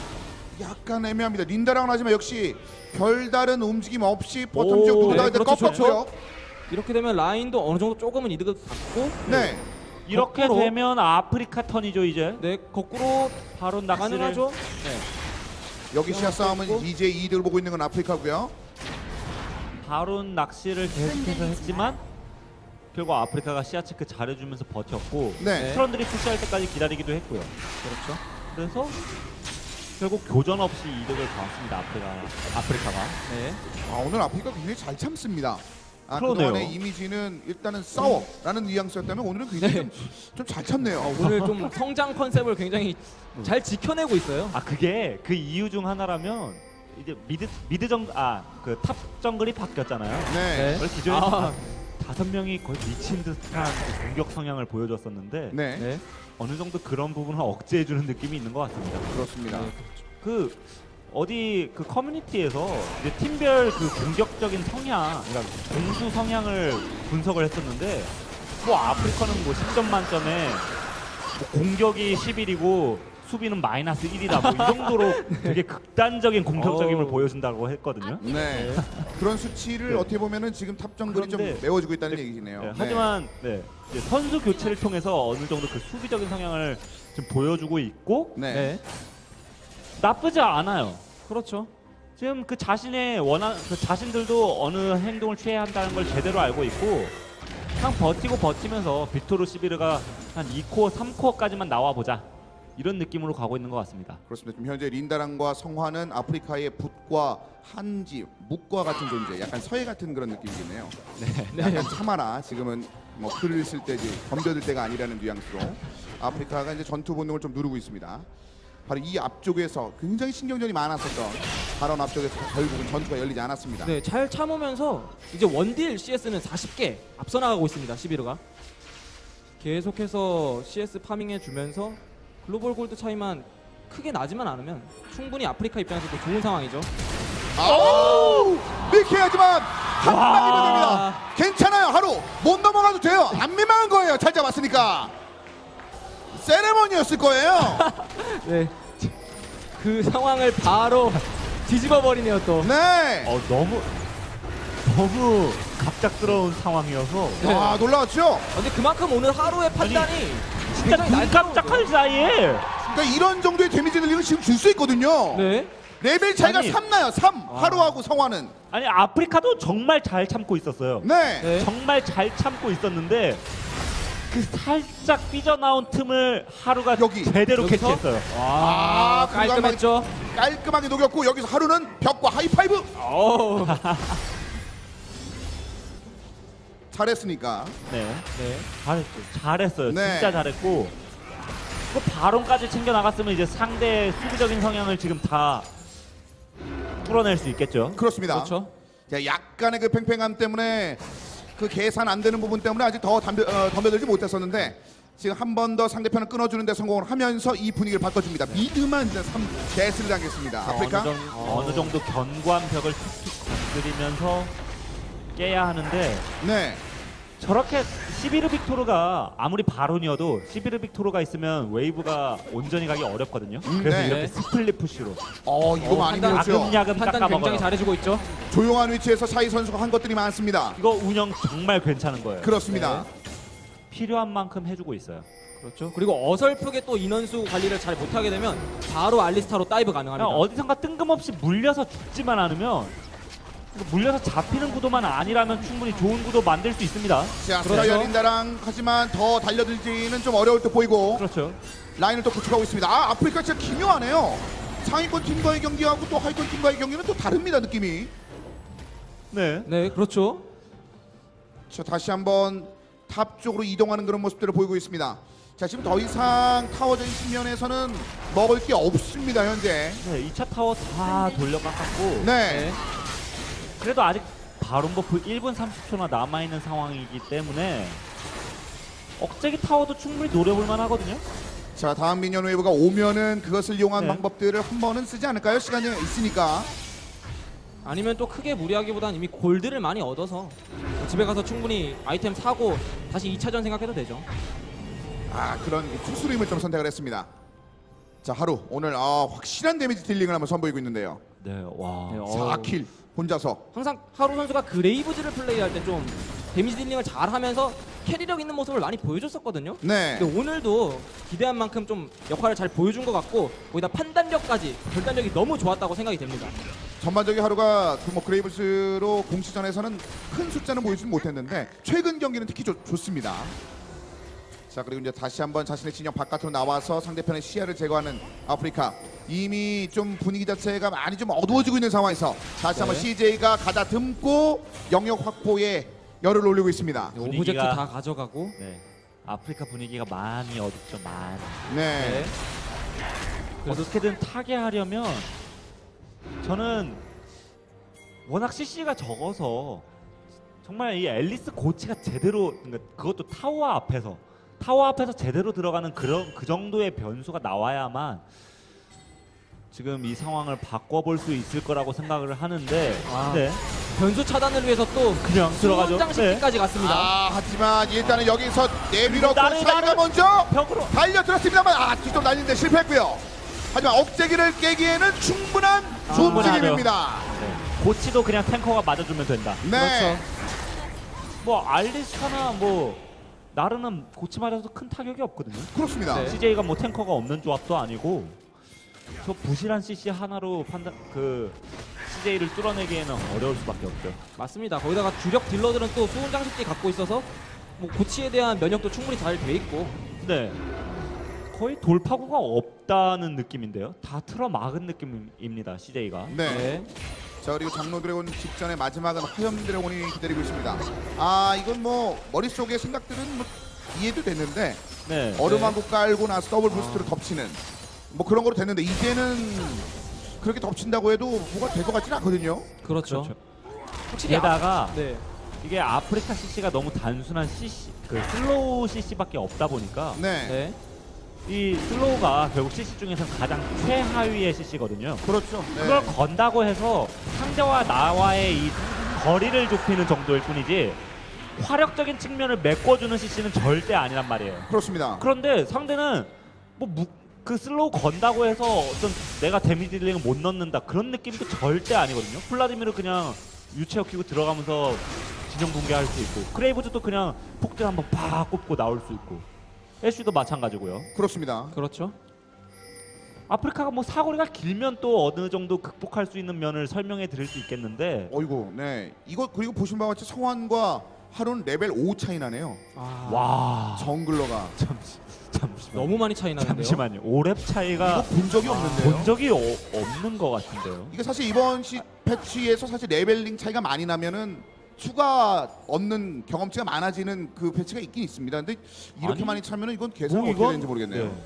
약간 애매합니다. 린다랑은 하지만 역시 별다른 움직임 없이 버텀 오, 지역 누구 네, 나갈 때 그렇죠, 꺾었고요. 이렇게 되면 라인도 어느 정도 조금은 이득을 받고 네. 이렇게 거꾸로. 되면 아프리카 턴이죠 이제. 네, 거꾸로 바론 낚시를 가능하죠. 네. 여기 시야 싸움은 있고. 이제 이득을 보고 있는 건 아프리카고요. 바론 낚시를 계속해서 했지만 결국 아프리카가 시야 체크 잘해주면서 버텼고 네. 트런들이 푸시할 때까지 기다리기도 했고요. 그렇죠. 그래서 결국 교전 없이 이득을 봐왔습니다. 아프리카 아프리카가. 네. 아, 오늘 아프리카 굉장히 잘 참습니다. 아, 그러네요. 그동안의 이미지는 일단은 싸워라는 뉘앙스였다면 오늘은 굉장히 네. 좀 잘 참네요. 오늘 좀 성장 컨셉을 굉장히 잘 지켜내고 있어요. 아 그게 그 이유 중 하나라면 이제 미드 미드 정아그 탑 정글이 바뀌었잖아요. 네. 네. 원래 기존에 아. 다섯 명이 거의 미친 듯한 그 공격 성향을 보여줬었는데 네. 네. 어느 정도 그런 부분을 억제해주는 느낌이 있는 것 같습니다. 그렇습니다. 네. 그 어디 그 커뮤니티에서 이제 팀별 그 공격적인 성향, 그러니까 공수 성향을 분석을 했었는데 뭐 아프리카는 뭐 십 점 만점에 뭐 공격이 십일이고 수비는 마이너스 일이다 뭐 이 정도로 되게 극단적인 공격적임을 어우. 보여준다고 했거든요. 네. 그런 수치를 네. 어떻게 보면은 지금 탑 정글이 좀 그런데- 메워지고 있다는 네. 얘기네요. 네, 네. 하지만 네, 이제 선수 교체를 통해서 어느 정도 그 수비적인 성향을 좀 보여주고 있고 네. 네. 나쁘지 않아요. 그렇죠. 지금 그 자신의 원한 그 자신들도 어느 행동을 취해야 한다는 걸 제대로 알고 있고 그냥 버티고 버티면서 빅토르 시비르가 한 이 코어, 삼 코어까지만 나와 보자 이런 느낌으로 가고 있는 것 같습니다. 그렇습니다. 지금 현재 린다랑과 성화는 아프리카의 붓과 한지, 묵과 같은 존재, 약간 서해 같은 그런 느낌이겠네요. 네. 약간 참아라. 지금은 뭐 글을 쓸 때지 덤벼들 때가 아니라는 뉘앙스로 아프리카가 이제 전투 본능을 좀 누르고 있습니다. 바로 이 앞쪽에서 굉장히 신경전이 많았었던 발언 앞쪽에서 결국은 전투가 열리지 않았습니다. 네, 잘 참으면서 이제 원딜 씨에스는 사십 개 앞서 나가고 있습니다. 시비르가 계속해서 씨에스 파밍해 주면서 글로벌 골드 차이만 크게 나지만 않으면 충분히 아프리카 입장에서도 좋은 상황이죠. 아우! 미키하지만 한 방이면 됩니다. 괜찮아요. 하루 못 넘어가도 돼요. 안 민망한 거예요. 잘 잡았으니까. 세레머니였을 거예요. 네, 그 상황을 바로 뒤집어 버리네요 또. 네. 어 너무 너무 갑작스러운 상황이어서 네. 아, 놀라웠죠? 근데 그만큼 오늘 하루의 판단이 진짜 굉장히 눈 날카로운 깜짝할 거예요. 사이에 그러니까 이런 정도의 데미지 늘리면 지금 줄 수 있거든요. 네. 레벨 차이가 아니. 삼 나요. 삼. 하루하고 성화는. 아니 아프리카도 정말 잘 참고 있었어요. 네. 네. 정말 잘 참고 있었는데 그 살짝 삐져나온 틈을 하루가 여기. 제대로 여기서? 캐치했어요. 와, 아, 깔끔했죠. 깔끔하게 녹였고 여기서 하루는 벽과 하이파이브. 어우. 잘했으니까. 네, 네. 잘했죠. 잘했어요. 네. 진짜 잘했고 그 바론까지 챙겨 나갔으면 이제 상대의 수비적인 성향을 지금 다 뚫어낼 수 있겠죠. 그렇습니다. 그렇죠. 자, 약간의 그 팽팽함 때문에 그 계산 안 되는 부분 때문에 아직 더 덤벼, 어, 덤벼들지 못했었는데 지금 한 번 더 상대편을 끊어주는 데 성공을 하면서 이 분위기를 바꿔줍니다. 미드만 이제 삼 개스를 당했습니다. 아프리카. 어느, 정도, 어느 정도 견고한 벽을 툭툭 건드리면서 깨야 하는데 네. 저렇게 시비르 빅토르가 아무리 바론이어도 시비르 빅토르가 있으면 웨이브가 온전히 가기 어렵거든요. 음, 그래서 네. 이렇게 스플릿 푸시로 어, 이거 어, 많이 판단 밀었죠. 야금야금 판단 깎아먹어요. 굉장히 잘해주고 있죠. 조용한 위치에서 샤이 선수가 한 것들이 많습니다. 이거 운영 정말 괜찮은 거예요. 그렇습니다. 필요한 만큼 해주고 있어요. 그렇죠. 그리고 어설프게 또 인원수 관리를 잘 못하게 되면 바로 알리스타로 다이브 가능합니다. 그냥 어디선가 뜬금없이 물려서 죽지만 않으면 물려서 잡히는 구도만 아니라면 충분히 좋은 구도 만들 수 있습니다. 자, 그렇죠. 스타 열린다랑 하지만 더 달려들지는 좀 어려울 듯 보이고 그렇죠. 라인을 또 구축하고 있습니다. 아, 아프리카 진짜 기묘하네요. 상위권 팀과의 경기하고 또 하위권 팀과의 경기는 또 다릅니다, 느낌이. 네. 네, 그렇죠. 자, 다시 한번 탑 쪽으로 이동하는 그런 모습들을 보이고 있습니다. 자, 지금 더 이상 타워적인 측면에서는 먹을 게 없습니다, 현재. 네, 이 차 타워 다 돌려깎았고 네. 네. 그래도 아직 바론 버프 일 분 삼십 초나 남아있는 상황이기 때문에 억제기 타워도 충분히 노려볼만 하거든요. 자, 다음 미니언 웨이브가 오면은 그것을 이용한 네. 방법들을 한 번은 쓰지 않을까요? 시간이 있으니까. 아니면 또 크게 무리하기보단 이미 골드를 많이 얻어서 집에 가서 충분히 아이템 사고 다시 이 차전 생각해도 되죠. 아, 그런 투수림을 좀 선택을 했습니다. 자, 하루 오늘 아, 확실한 데미지 딜링을 한번 선보이고 있는데요. 네, 와. 네, 어. 사 킬 혼자서. 항상 하루 선수가 그레이브즈를 플레이할 때 좀 데미지 딜링을 잘하면서 캐리력 있는 모습을 많이 보여줬었거든요. 네. 근데 오늘도 기대한 만큼 좀 역할을 잘 보여준 것 같고 거기다 판단력까지 결단력이 너무 좋았다고 생각이 됩니다. 전반적인 하루가 그뭐 그레이브스로 공시전에서는 큰 숫자는 보이지는 못했는데 최근 경기는 특히 좋, 좋습니다. 자, 그리고 이제 다시 한번 자신의 진영 바깥으로 나와서 상대편의 시야를 제거하는 아프리카. 이미 좀 분위기 자체가 많이 좀 어두워지고 있는 상황에서 다시 한번 네. 씨제이가 가다듬고 영역 확보에 열을 올리고 있습니다. 네, 오브젝트 분위기가- 다 가져가고 네. 아프리카 분위기가 많이 어둡죠, 많이. 네. 네. 어떻게든 타게 하려면 저는 워낙 씨씨가 적어서 정말 이 앨리스 고치가 제대로 그러니까 그것도 타워 앞에서 타워 앞에서 제대로 들어가는 그런 그 정도의 변수가 나와야만 지금 이 상황을 바꿔볼 수 있을 거라고 생각을 하는데 아. 네. 변수 차단을 위해서 또 그냥 들어가죠. 수장식까지 갔습니다. 아, 하지만 일단은 여기서 내밀었고 나를, 차이가 나를. 먼저 벽으로 달려들었습니다만 아, 뒤쪽 날리는데 실패했고요. 하지만 억제기를 깨기에는 충분한 좋은 충분하죠. 움직임입니다. 네. 고치도 그냥 탱커가 맞아주면 된다. 네. 뭐 알리스타나 뭐 나르는 고치 맞아서 큰 타격이 없거든요. 그렇습니다. 네. 씨제이가 뭐 탱커가 없는 조합도 아니고 저 부실한 씨씨 하나로 판단 그 씨제이를 뚫어내기에는 어려울 수밖에 없죠. 맞습니다. 거기다가 주력 딜러들은 또 수은 장식기 갖고 있어서 뭐 고치에 대한 면역도 충분히 잘 돼 있고. 네. 거의 돌파구가 없다는 느낌인데요. 다 틀어 막은 느낌입니다. 씨제이가. 네. 네. 자, 그리고 장로 드래곤 직전의 마지막은 화염 드래곤이 기다리고 있습니다. 아, 이건 뭐 머릿속에 생각들은 뭐 이해도 됐는데 네. 얼음 한 곳 깔고 나서 더블 부스트로 덮치는 뭐 그런 거로 됐는데 이제는 그렇게 덮친다고 해도 뭐가 될 것 같지는 않거든요. 그렇죠. 그렇죠. 확실히 게다가 앞- 네. 이게 아프리카 씨씨가 너무 단순한 씨씨 그 슬로우 씨씨밖에 없다 보니까 네. 네. 이 슬로우가 결국 씨씨 중에서 가장 최하위의 씨씨거든요. 그렇죠. 네. 그걸 건다고 해서 상대와 나와의 이 거리를 좁히는 정도일 뿐이지 화력적인 측면을 메꿔주는 씨씨는 절대 아니란 말이에요. 그렇습니다. 그런데 상대는 뭐 그 슬로우 건다고 해서 어떤 내가 데미지 딜링을 못 넣는다 그런 느낌도 절대 아니거든요. 플라디미르 그냥 유체어 키고 들어가면서 진영 붕괴할 수 있고 크레이브즈도 그냥 폭딜 한번 팍 꼽고 나올 수 있고 애쉬도 마찬가지고요. 그렇습니다. 그렇죠. 아프리카가 뭐 사거리가 길면 또 어느 정도 극복할 수 있는 면을 설명해 드릴 수 있겠는데 어이구, 네. 이거 그리고 보신 바와 같이 성환과 하루는 레벨 오 차이 나네요. 아, 와 정글러가. 잠시 잠시만 너무 많이 차이 나는데요. 잠시만요. 오랩 차이가 이거 본 적이 없는데요. 본 적이 어, 없는 것 같은데요. 이게 사실 이번 시 패치에서 사실 레벨링 차이가 많이 나면은 추가 얻는 경험치가 많아지는 그 패치가 있긴 있습니다. 근데 이렇게 아니, 많이 차면은 이건 계산 뭐 어떻게 이건- 되는지 모르겠네요. 네.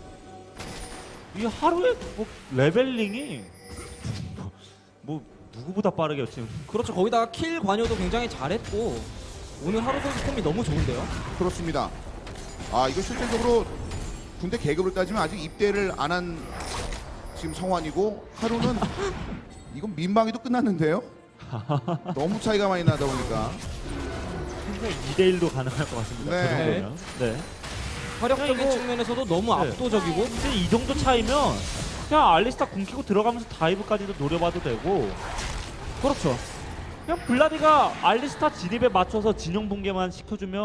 이 하루에 뭐 레벨링이 뭐, 뭐 누구보다 빠르게 지금 그렇죠. 거기다가 킬 관여도 굉장히 잘했고 오늘 하루 선수 폼이 너무 좋은데요. 그렇습니다. 아, 이거 실질적으로 군대 계급을 따지면 아직 입대를 안 한 지금 성환이고 하루는 이건 민방위도 끝났는데요. 너무 차이가 많이 나다 보니까. 굉장히 이 대 일도 가능할 것 같습니다. 네. 그 정도면. 네. 화력적인 그냥 이거- 측면에서도 너무 네. 압도적이고 근데 이 정도 차이면 그냥 알리스타 궁키고 들어가면서 다이브까지도 노려봐도 되고 그렇죠. 그냥 블라디가 알리스타 진입에 맞춰서 진영 붕괴만 시켜주면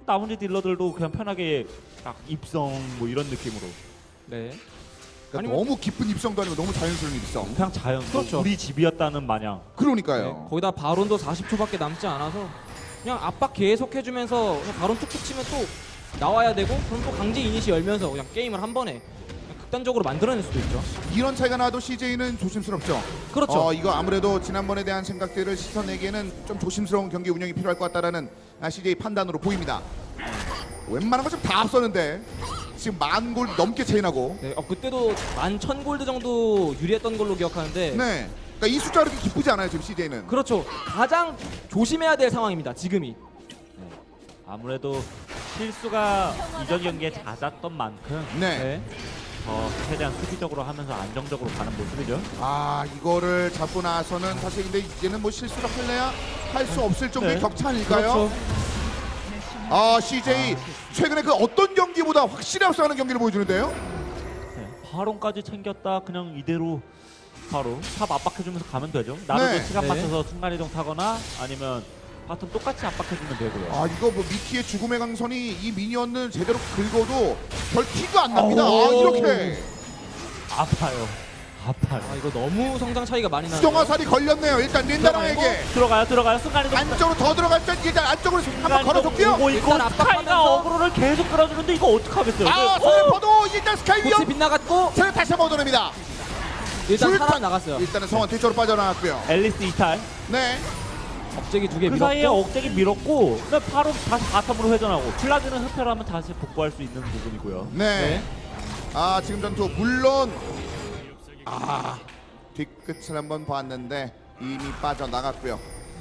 나머지 딜러들도 그냥 편하게 딱 입성 뭐 이런 느낌으로 네. 그러니까 아니면- 너무 기쁜 입성도 아니고 너무 자연스러운 입성. 그냥 자연 그렇죠. 우리 집이었다는 마냥. 그러니까요. 네, 거기다 바론도 사십 초밖에 남지 않아서 그냥 압박 계속 해주면서 그냥 바론 툭툭 치면 또 나와야 되고 그럼 또 강제 이니시 열면서 그냥 게임을 한 번에 그냥 극단적으로 만들어낼 수도 있죠. 이런 차이가 나도 씨제이는 조심스럽죠. 그렇죠. 어, 이거 아무래도 지난번에 대한 생각들을 씻어내기에는 좀 조심스러운 경기 운영이 필요할 것 같다라는 아, 씨제이 판단으로 보입니다. 웬만한 거 좀 다 앞서는데 지금 만 골 넘게 차이나고. 네, 어, 그때도 만 천 골드 정도 유리했던 걸로 기억하는데 네. 그러니까 이 숫자가 그렇게 기쁘지 않아요 지금 씨제이는. 그렇죠. 가장 조심해야 될 상황입니다. 지금이. 아무래도 실수가 이전 경기에 잦았던 만큼 네. 네. 어, 최대한 수비적으로 하면서 안정적으로 가는 모습이죠. 아 이거를 잡고 나서는 사실 근데 이제는 뭐 실수를 할래야 할 수 없을 정도의 네. 격차 아닐까요? 그렇죠. 아 씨제이 최근에 그 어떤 경기보다 확실히 앞서가는 경기를 보여주는데요. 네, 바론까지 챙겼다 그냥 이대로 바로 탑 압박해주면서 가면 되죠. 나르도 네. 시간 네. 맞춰서 순간이동 타거나 아니면 바텀 똑같이 압박해주면 되고요. 아 이거 뭐 미키의 죽음의 강선이 이 미니언을 제대로 긁어도 별 티가 안 납니다. 아 오. 이렇게 아파요. 아파요. 아, 이거 너무 성장 차이가 많이 나요. 수정화살이 걸렸네요. 일단 린다랑에게 들어가요, 들어가요. 순간이동. 안쪽으로 더 들어갈 땐 일단 안쪽으로 한번 걸어줬고요. 오고 있고 일단 스카이가 압박하면서. 어그로를 계속 끌어주는데 이거 어떡하겠어요? 아 이거- 오! 서해퍼도 일단 스카이 코치 위험. 빗나갔고 세를 다시 한번 얻어냅니다. 일단 줄탄. 사람 나갔어요. 일단은 성원 뒤쪽으로 빠져나왔고요. 앨리스 이탈. 네. 억제기 두 개 그 밀었고 사이에 억제기 밀었고 근데 바로 다시 바텀으로 회전하고 플라즈는 흡혈을 하면 다시 복구할 수 있는 부분이고요. 네. 네. 아 지금 전투 물론 아 뒤끝을 한번 봤는데 이미 빠져나갔고요.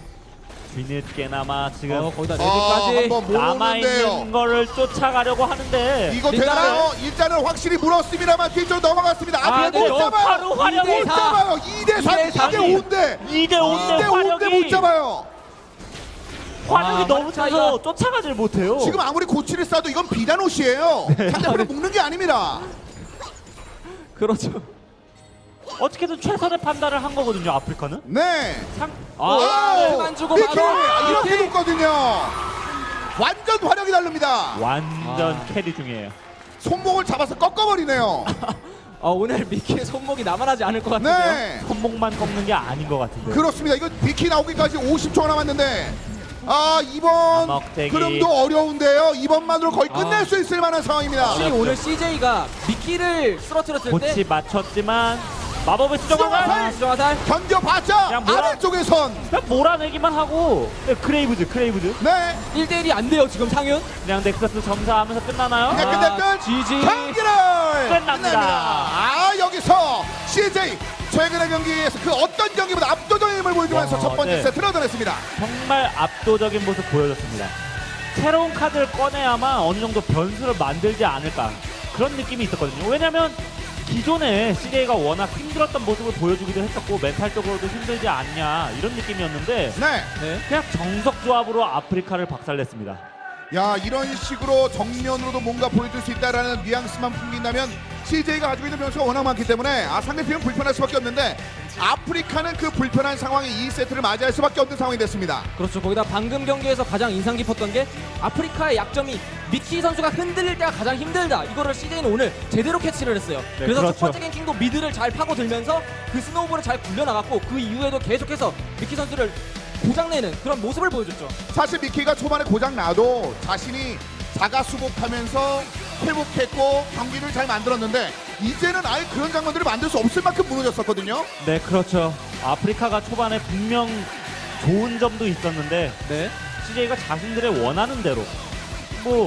뒤늦게나마 지금 어, 거기다 아 레드까지 한번 남아있는 모르는데요. 거를 쫓아가려고 하는데 이거 린다랑. 되나요? 일단은 확실히 물었습니다만 뒤쪽으로 넘어갔습니다. 아, 앞에 네, 못 어, 잡아요. 바로 화력이 못 잡아요. 이 대 삼, 이 대 이 삼. 대 오인데 이 대 오 대 이 대 오인데 못 화력이 잡아요. 화력이 와, 너무 차이가- 차서 쫓아가질 못해요. 지금 아무리 고치를 쏴도 이건 비단 옷이에요. 상대편을 묶는 게 아닙니다. 그렇죠. 어떻게든 최선의 판단을 한 거거든요. 아프리카는. 네. 상... 아, 시간 주고 비키 바로 이렇게 비키. 높거든요. 완전 화력이 다릅니다. 완전 아. 캐리 중이에요. 손목을 잡아서 꺾어버리네요. 어, 오늘 미키의 손목이 남아나지 않을 것 같은데요. 네. 손목만 꺾는 게 아닌 것 같은데. 그렇습니다. 이거 비키 나오기까지 오십 초가 남았는데 아 이번 암흑대기. 그럼도 어려운데요. 이번만으로 거의 끝낼 아. 수 있을 만한 상황입니다. 확실히 오늘 씨제이가 미키를 쓰러뜨렸을 고치 때 맞췄지만 마법의 수정화살! 수정화살 아, 수정화살 견뎌봤자 그냥 몰아- 아래쪽에선 그냥 몰아내기만 하고 네, 크레이브즈 크레이브즈 네 일 대 일이 안 돼요 지금 상윤. 그냥 넥서스 점사하면서 끝나나요? 그냥 아, 끝내 끝 지지. 경기를 끝납니다. 아 여기서 씨제이 최근의 경기에서 그 어떤 경기보다 압도적인 힘을 보여주면서 와, 첫 번째 네. 세트를 얻어냈습니다. 정말 압도적인 모습 보여줬습니다. 새로운 카드를 꺼내야만 어느 정도 변수를 만들지 않을까 그런 느낌이 있었거든요. 왜냐면 기존에 씨제이가 워낙 힘들었던 모습을 보여주기도 했었고 멘탈적으로도 힘들지 않냐 이런 느낌이었는데 네. 네. 그냥 정석 조합으로 아프리카를 박살냈습니다. 야 이런 식으로 정면으로도 뭔가 보여줄 수 있다라는 뉘앙스만 풍긴다면 씨제이가 가지고 있는 변수가 워낙 많기 때문에 아 상대팀은 불편할 수밖에 없는데 아프리카는 그 불편한 상황에 이 세트를 맞이할 수밖에 없는 상황이 됐습니다. 그렇죠. 거기다 방금 경기에서 가장 인상 깊었던 게 아프리카의 약점이 미키 선수가 흔들릴 때가 가장 힘들다. 이거를 씨제이는 오늘 제대로 캐치를 했어요. 네, 그래서 그렇죠. 첫 번째 갱킹도 미드를 잘 파고들면서 그 스노우볼을 잘 굴려나갔고 그 이후에도 계속해서 미키 선수를 고장내는 그런 모습을 보여줬죠. 사실 미키가 초반에 고장 나도 자신이 자가 수복하면서 회복했고 경기를 잘 만들었는데 이제는 아예 그런 장면들을 만들 수 없을 만큼 무너졌었거든요. 네 그렇죠. 아프리카가 초반에 분명 좋은 점도 있었는데 네. 씨제이가 자신들의 원하는 대로 뭐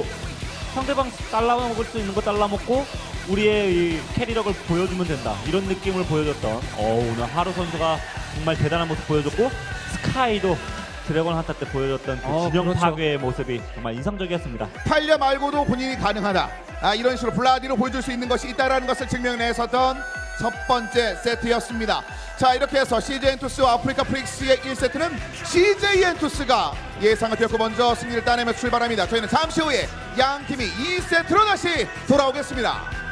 상대방 잘라먹을 수 있는 거 잘라먹고 우리의 이 캐리력을 보여주면 된다 이런 느낌을 보여줬던 어, 오늘 하루 선수가 정말 대단한 모습 보여줬고 스카이도 드래곤 한타 때 보여줬던 그 어, 진영 그렇죠. 파괴의 모습이 정말 인상적이었습니다. 탈려 말고도 본인이 가능하다. 아, 이런 식으로 블라디로 보여줄 수 있는 것이 있다라는 것을 증명해서던 첫 번째 세트였습니다. 자 이렇게 해서 씨제이 엔투스와 아프리카 프릭스의 일 세트는 씨제이 엔투스가 예상을 뛰었고 먼저 승리를 따내며 출발합니다. 저희는 잠시 후에 양 팀이 이 세트로 다시 돌아오겠습니다.